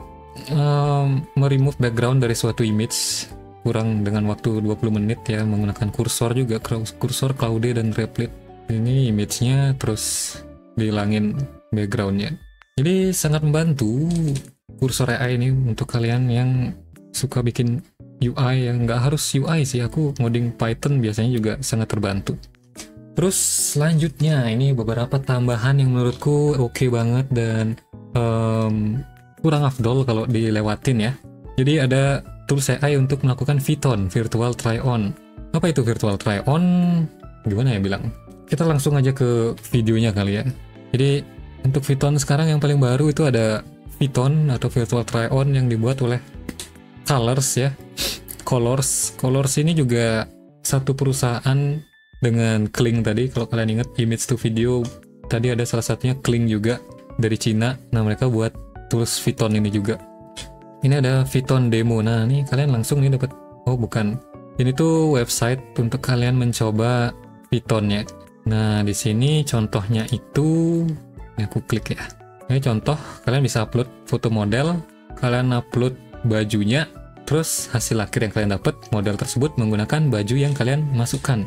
um, meremove background dari suatu image, kurang dengan waktu dua puluh menit ya, menggunakan kursor juga, kursor Claude dan Replit. Ini image-nya terus dihilangin backgroundnya. Jadi sangat membantu kursor A I ini untuk kalian yang suka bikin U I, yang nggak harus U I sih, aku ngoding Python biasanya juga sangat terbantu. Terus selanjutnya ini beberapa tambahan yang menurutku oke okay banget dan um, kurang afdol kalau dilewatin ya. Jadi ada tools A I untuk melakukan V T O N, Virtual Try On. Apa itu Virtual Try On? Gimana ya bilang? Kita langsung aja ke videonya kali ya. Jadi untuk V T O N sekarang yang paling baru itu ada V T O N atau Virtual Try On yang dibuat oleh Colors ya. Colors. Colors ini juga satu perusahaan dengan Kling tadi. Kalau kalian ingat image to video, tadi ada salah satunya Kling juga dari Cina. Nah mereka buat tools V T O N ini juga. Ini ada V T O N demo. Nah ini kalian langsung nih dapat. Oh bukan. Ini tuh website untuk kalian mencoba V T O N-nya. Nah di sini contohnya itu, ini aku klik ya. Ini contoh, kalian bisa upload foto model, kalian upload bajunya, terus hasil akhir yang kalian dapat model tersebut menggunakan baju yang kalian masukkan.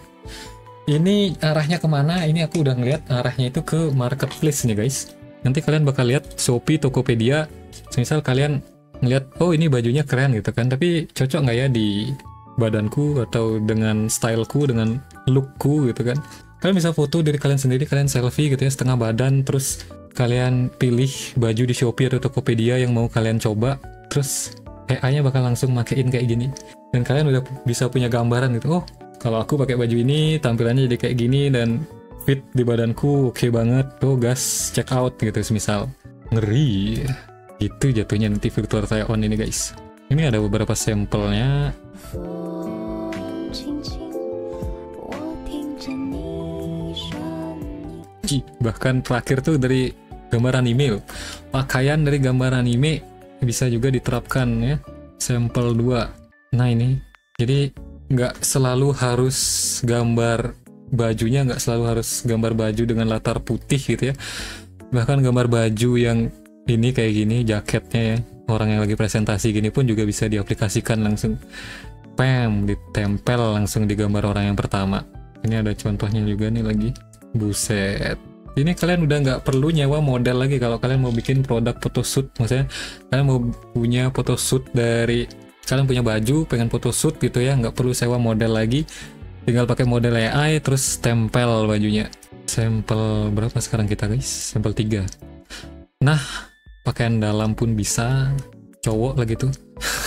Ini arahnya kemana? Ini aku udah ngeliat arahnya itu ke marketplace nih guys. Nanti kalian bakal lihat Shopee, Tokopedia. Misal kalian ngeliat, oh ini bajunya keren gitu kan, tapi cocok nggak ya di badanku atau dengan styleku, dengan lookku gitu kan. Kalian bisa foto diri kalian sendiri, kalian selfie gitu ya, setengah badan, terus kalian pilih baju di Shopee atau Tokopedia yang mau kalian coba, terus A I-nya bakal langsung makein kayak gini. Dan kalian udah bisa punya gambaran gitu, oh kalau aku pakai baju ini, tampilannya jadi kayak gini, dan fit di badanku oke okay banget, tuh gas, check out gitu misal. Ngeri. Itu jatuhnya nanti Virtual Try On ini guys. Ini ada beberapa sampelnya. Bahkan terakhir tuh dari gambar anime loh. Pakaian dari gambar anime bisa juga diterapkan ya. Sampel dua. Nah ini. Jadi nggak selalu harus gambar bajunya, nggak selalu harus gambar baju dengan latar putih gitu ya. Bahkan gambar baju yang ini kayak gini, jaketnya ya. Orang yang lagi presentasi gini pun juga bisa diaplikasikan langsung. Pam, ditempel langsung di gambar orang yang pertama. Ini ada contohnya juga nih lagi. Buset. Ini kalian udah nggak perlu nyewa model lagi kalau kalian mau bikin produk photoshoot. Maksudnya kalian mau punya photoshoot dari, kalian punya baju, pengen photoshoot gitu ya, nggak perlu sewa model lagi. Tinggal pakai model A I, terus tempel bajunya. Sampel berapa sekarang kita guys? Sampel tiga. Nah, pakaian dalam pun bisa. Cowok lagi tuh.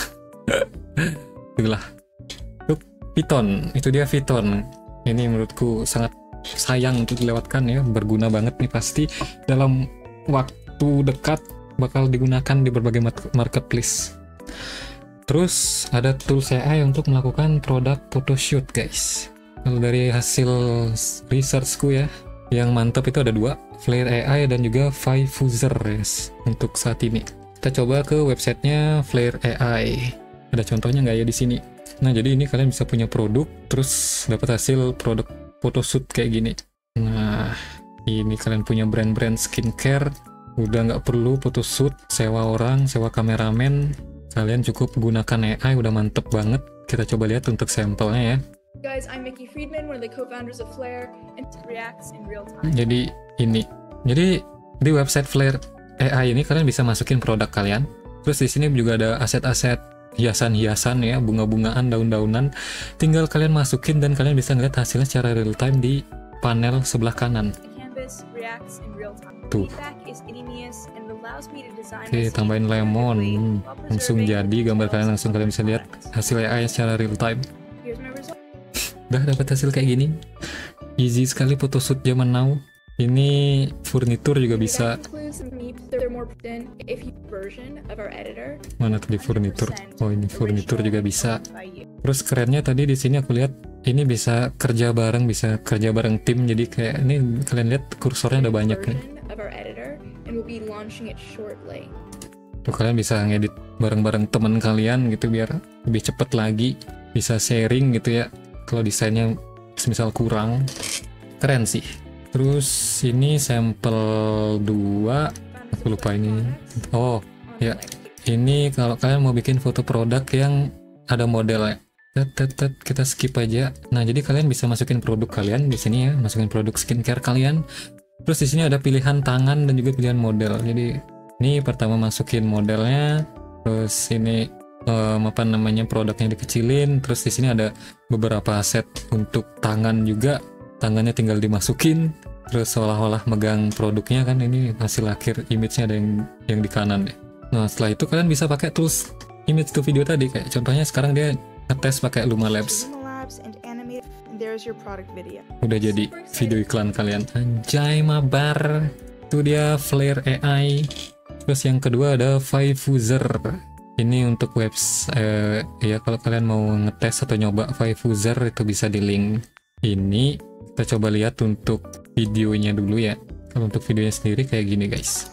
Itulah. V T O N. Itu dia V T O N. Ini menurutku sangat sayang untuk dilewatkan ya, berguna banget nih, pasti dalam waktu dekat bakal digunakan di berbagai marketplace. Terus ada tools A I untuk melakukan produk photoshoot guys. Kalau dari hasil researchku ya, yang mantap itu ada dua, Flare A I dan juga Fifuser yes, untuk saat ini. Kita coba ke websitenya Flare A I. Ada contohnya nggak ya di sini? Nah jadi ini kalian bisa punya produk, terus dapat hasil produk photoshoot kayak gini. Nah ini kalian punya brand-brand skincare, udah nggak perlu photoshoot, sewa orang, sewa kameramen, kalian cukup gunakan A I, udah mantep banget. Kita coba lihat untuk sampelnya ya.
Guys, I'm Mickey Friedman, one of the co-founders of Flare, and reacts in real time.
Jadi ini, jadi di website Flare A I ini kalian bisa masukin produk kalian. Terus di sini juga ada aset-aset hiasan-hiasan ya, bunga-bungaan, daun-daunan. Tinggal kalian masukin dan kalian bisa ngeliat hasilnya secara real time di panel sebelah kanan. Tuh.
allows me to design
Oke, tambahin lemon, langsung jadi gambar kalian, langsung kalian bisa lihat hasil A I secara real time.
Here's my result.
Udah dapat hasil kayak gini, easy sekali photoshoot zaman now. Ini furnitur juga bisa. Mana tadi furnitur? Oh, ini furnitur juga bisa. Terus kerennya tadi di sini aku lihat ini bisa kerja bareng, bisa kerja bareng tim. Jadi kayak ini kalian lihat kursornya ada banyak nih. Tuh kalian bisa ngedit bareng-bareng teman kalian gitu biar lebih cepet lagi, bisa sharing gitu ya. Kalau desainnya misal kurang, keren sih. Terus ini sampel dua, aku lupa ini. Oh ya, ini kalau kalian mau bikin foto produk yang ada modelnya, tet, tet, tet, kita skip aja. Nah jadi kalian bisa masukin produk kalian di sini ya, masukin produk skincare kalian. Terus di sini ada pilihan tangan dan juga pilihan model. Jadi ini pertama masukin modelnya, terus ini um, apa namanya produknya dikecilin. Terus di sini ada beberapa set untuk tangan juga. Tangannya tinggal dimasukin, terus seolah-olah megang produknya kan. Ini hasil akhir image-nya ada yang yang di kanan deh. Nah setelah itu kalian bisa pakai tools image to video tadi, kayak contohnya sekarang dia ngetes pakai Luma Labs. Udah jadi video iklan kalian. Anjay mabar. Itu dia Flare A I. Terus yang kedua ada Fifuser. Ini untuk webs eh, ya kalau kalian mau ngetes atau nyoba Fifuser itu bisa di link ini. Kita coba lihat untuk videonya dulu ya. Kalau untuk videonya sendiri kayak gini guys.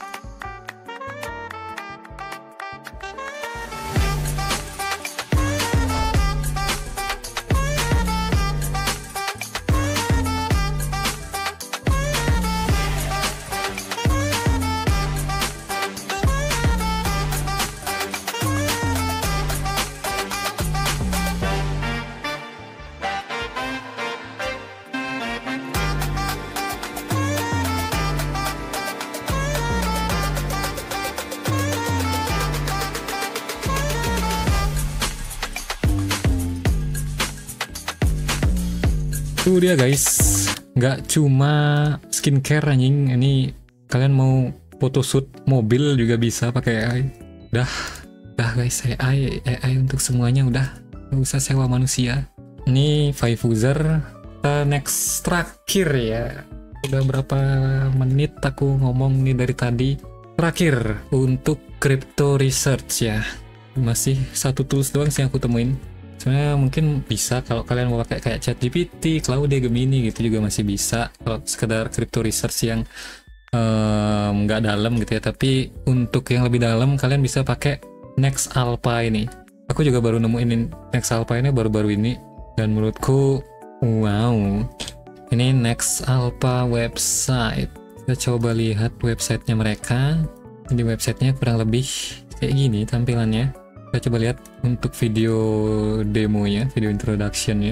Itu dia guys, nggak cuma skincare anjing, ini kalian mau photoshoot mobil juga bisa pakai A I. Dah, dah guys, A I, A I untuk semuanya udah, nggak usah sewa manusia. Ini Fifuser. Kita next terakhir ya. Udah berapa menit aku ngomong nih dari tadi. Terakhir untuk crypto research ya. Masih satu tools doang sih yang aku temuin. Sebenarnya mungkin bisa kalau kalian mau pakai kayak ChatGPT, Claude, Gemini gitu juga masih bisa. Kalau sekedar crypto research yang nggak um, dalam gitu ya. Tapi untuk yang lebih dalam kalian bisa pakai Next Alpha ini. Aku juga baru nemuin Next Alpha ini baru-baru ini dan menurutku wow. Ini Next Alpha website. Kita coba lihat websitenya mereka. Di websitenya kurang lebih kayak gini tampilannya. Kita coba lihat untuk video demonya, video introduction-nya.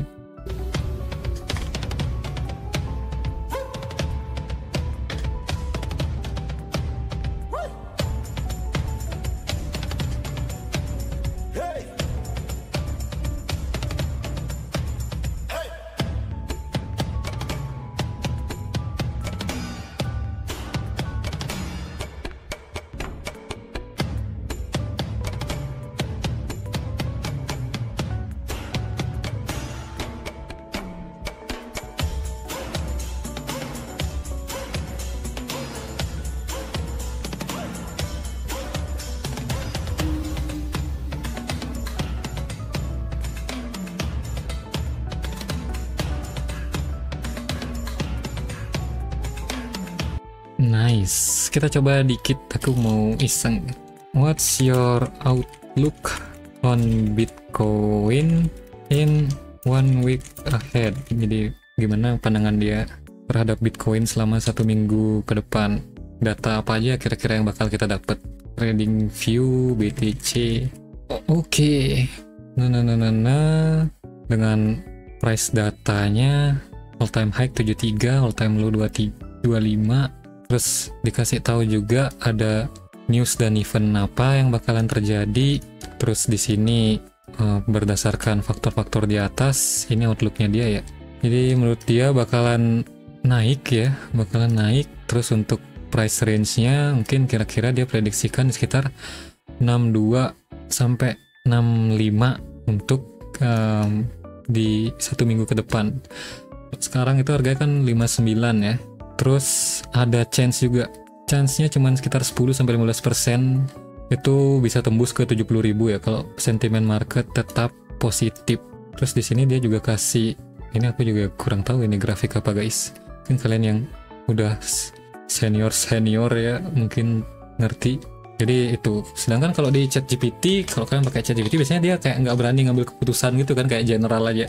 Nice, kita coba dikit, aku mau iseng. What's your outlook on Bitcoin in one week ahead? Jadi gimana pandangan dia terhadap Bitcoin selama satu minggu ke depan? Data apa aja kira-kira yang bakal kita dapat? Trading View, B T C. Oh, oke, okay. Nah, nah, nah, nah, nah. Dengan price datanya all time high tujuh puluh tiga, all time low dua puluh lima. Terus dikasih tahu juga ada news dan event apa yang bakalan terjadi. Terus di sini uh, berdasarkan faktor-faktor di atas, ini outlooknya dia ya. Jadi menurut dia bakalan naik ya, bakalan naik. Terus untuk price range-nya mungkin kira-kira dia prediksikan sekitar enam puluh dua sampai enam puluh lima untuk um, di satu minggu ke depan. Sekarang itu harganya kan lima puluh sembilan ya. Terus ada chance juga. Chance-nya cuma sekitar sepuluh sampai lima belas persen itu bisa tembus ke tujuh puluh ribu ya kalau sentimen market tetap positif. Terus di sini dia juga kasih, ini aku juga kurang tahu ini grafik apa guys. Mungkin kalian yang udah senior-senior ya mungkin ngerti. Jadi itu. Sedangkan kalau di ChatGPT, kalau kalian pakai ChatGPT biasanya dia kayak nggak berani ngambil keputusan gitu kan, kayak general aja.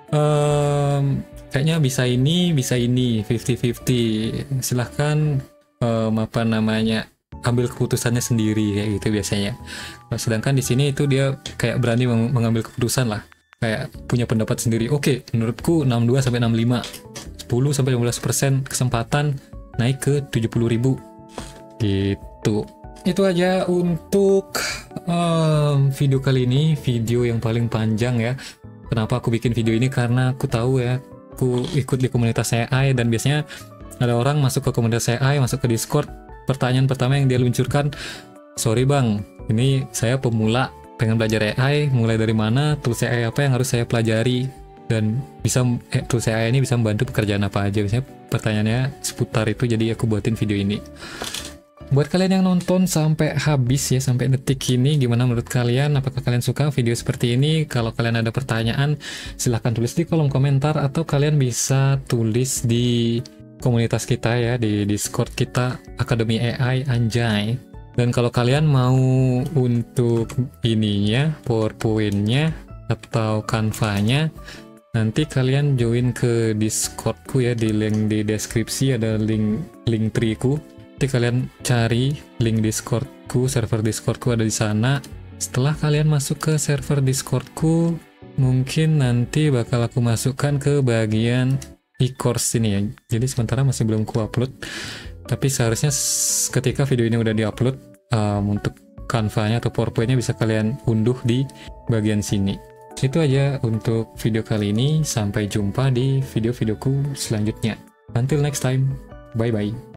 Um, kayaknya bisa ini, bisa ini, fifty fifty. Silahkan um, apa namanya ambil keputusannya sendiri kayak gitu biasanya. Nah, sedangkan di sini itu dia kayak berani meng mengambil keputusan lah, kayak punya pendapat sendiri. Oke, menurutku enam puluh dua sampai enam puluh lima, sepuluh sampai lima belas persen kesempatan naik ke tujuh puluh ribu gitu. Itu aja untuk um, video kali ini, video yang paling panjang ya. Kenapa aku bikin video ini? Karena aku tahu ya, aku ikut di komunitas A I dan biasanya ada orang masuk ke komunitas A I, masuk ke Discord, pertanyaan pertama yang dia luncurkan, sorry bang, ini saya pemula pengen belajar A I, mulai dari mana, tools A I apa yang harus saya pelajari, dan bisa eh, tools A I ini bisa membantu pekerjaan apa aja. Biasanya pertanyaannya seputar itu, jadi aku buatin video ini. Buat kalian yang nonton sampai habis ya, sampai detik ini, gimana menurut kalian? Apakah kalian suka video seperti ini? Kalau kalian ada pertanyaan, silahkan tulis di kolom komentar, atau kalian bisa tulis di komunitas kita ya, di Discord kita, Akademi A I Anjay. Dan kalau kalian mau untuk ininya, PowerPoint-nya atau Canva-nya, nanti kalian join ke Discord-ku ya, di link di deskripsi ada link link tree-ku. Nanti kalian cari link Discord-ku, server Discord-ku ada di sana. Setelah kalian masuk ke server Discord-ku, mungkin nanti bakal aku masukkan ke bagian e-course ini ya. Jadi sementara masih belum ku upload, tapi seharusnya ketika video ini udah di-upload, um, untuk Canva-nya atau PowerPoint-nya bisa kalian unduh di bagian sini. Itu aja untuk video kali ini. Sampai jumpa di video-videoku selanjutnya. Until next time, bye-bye.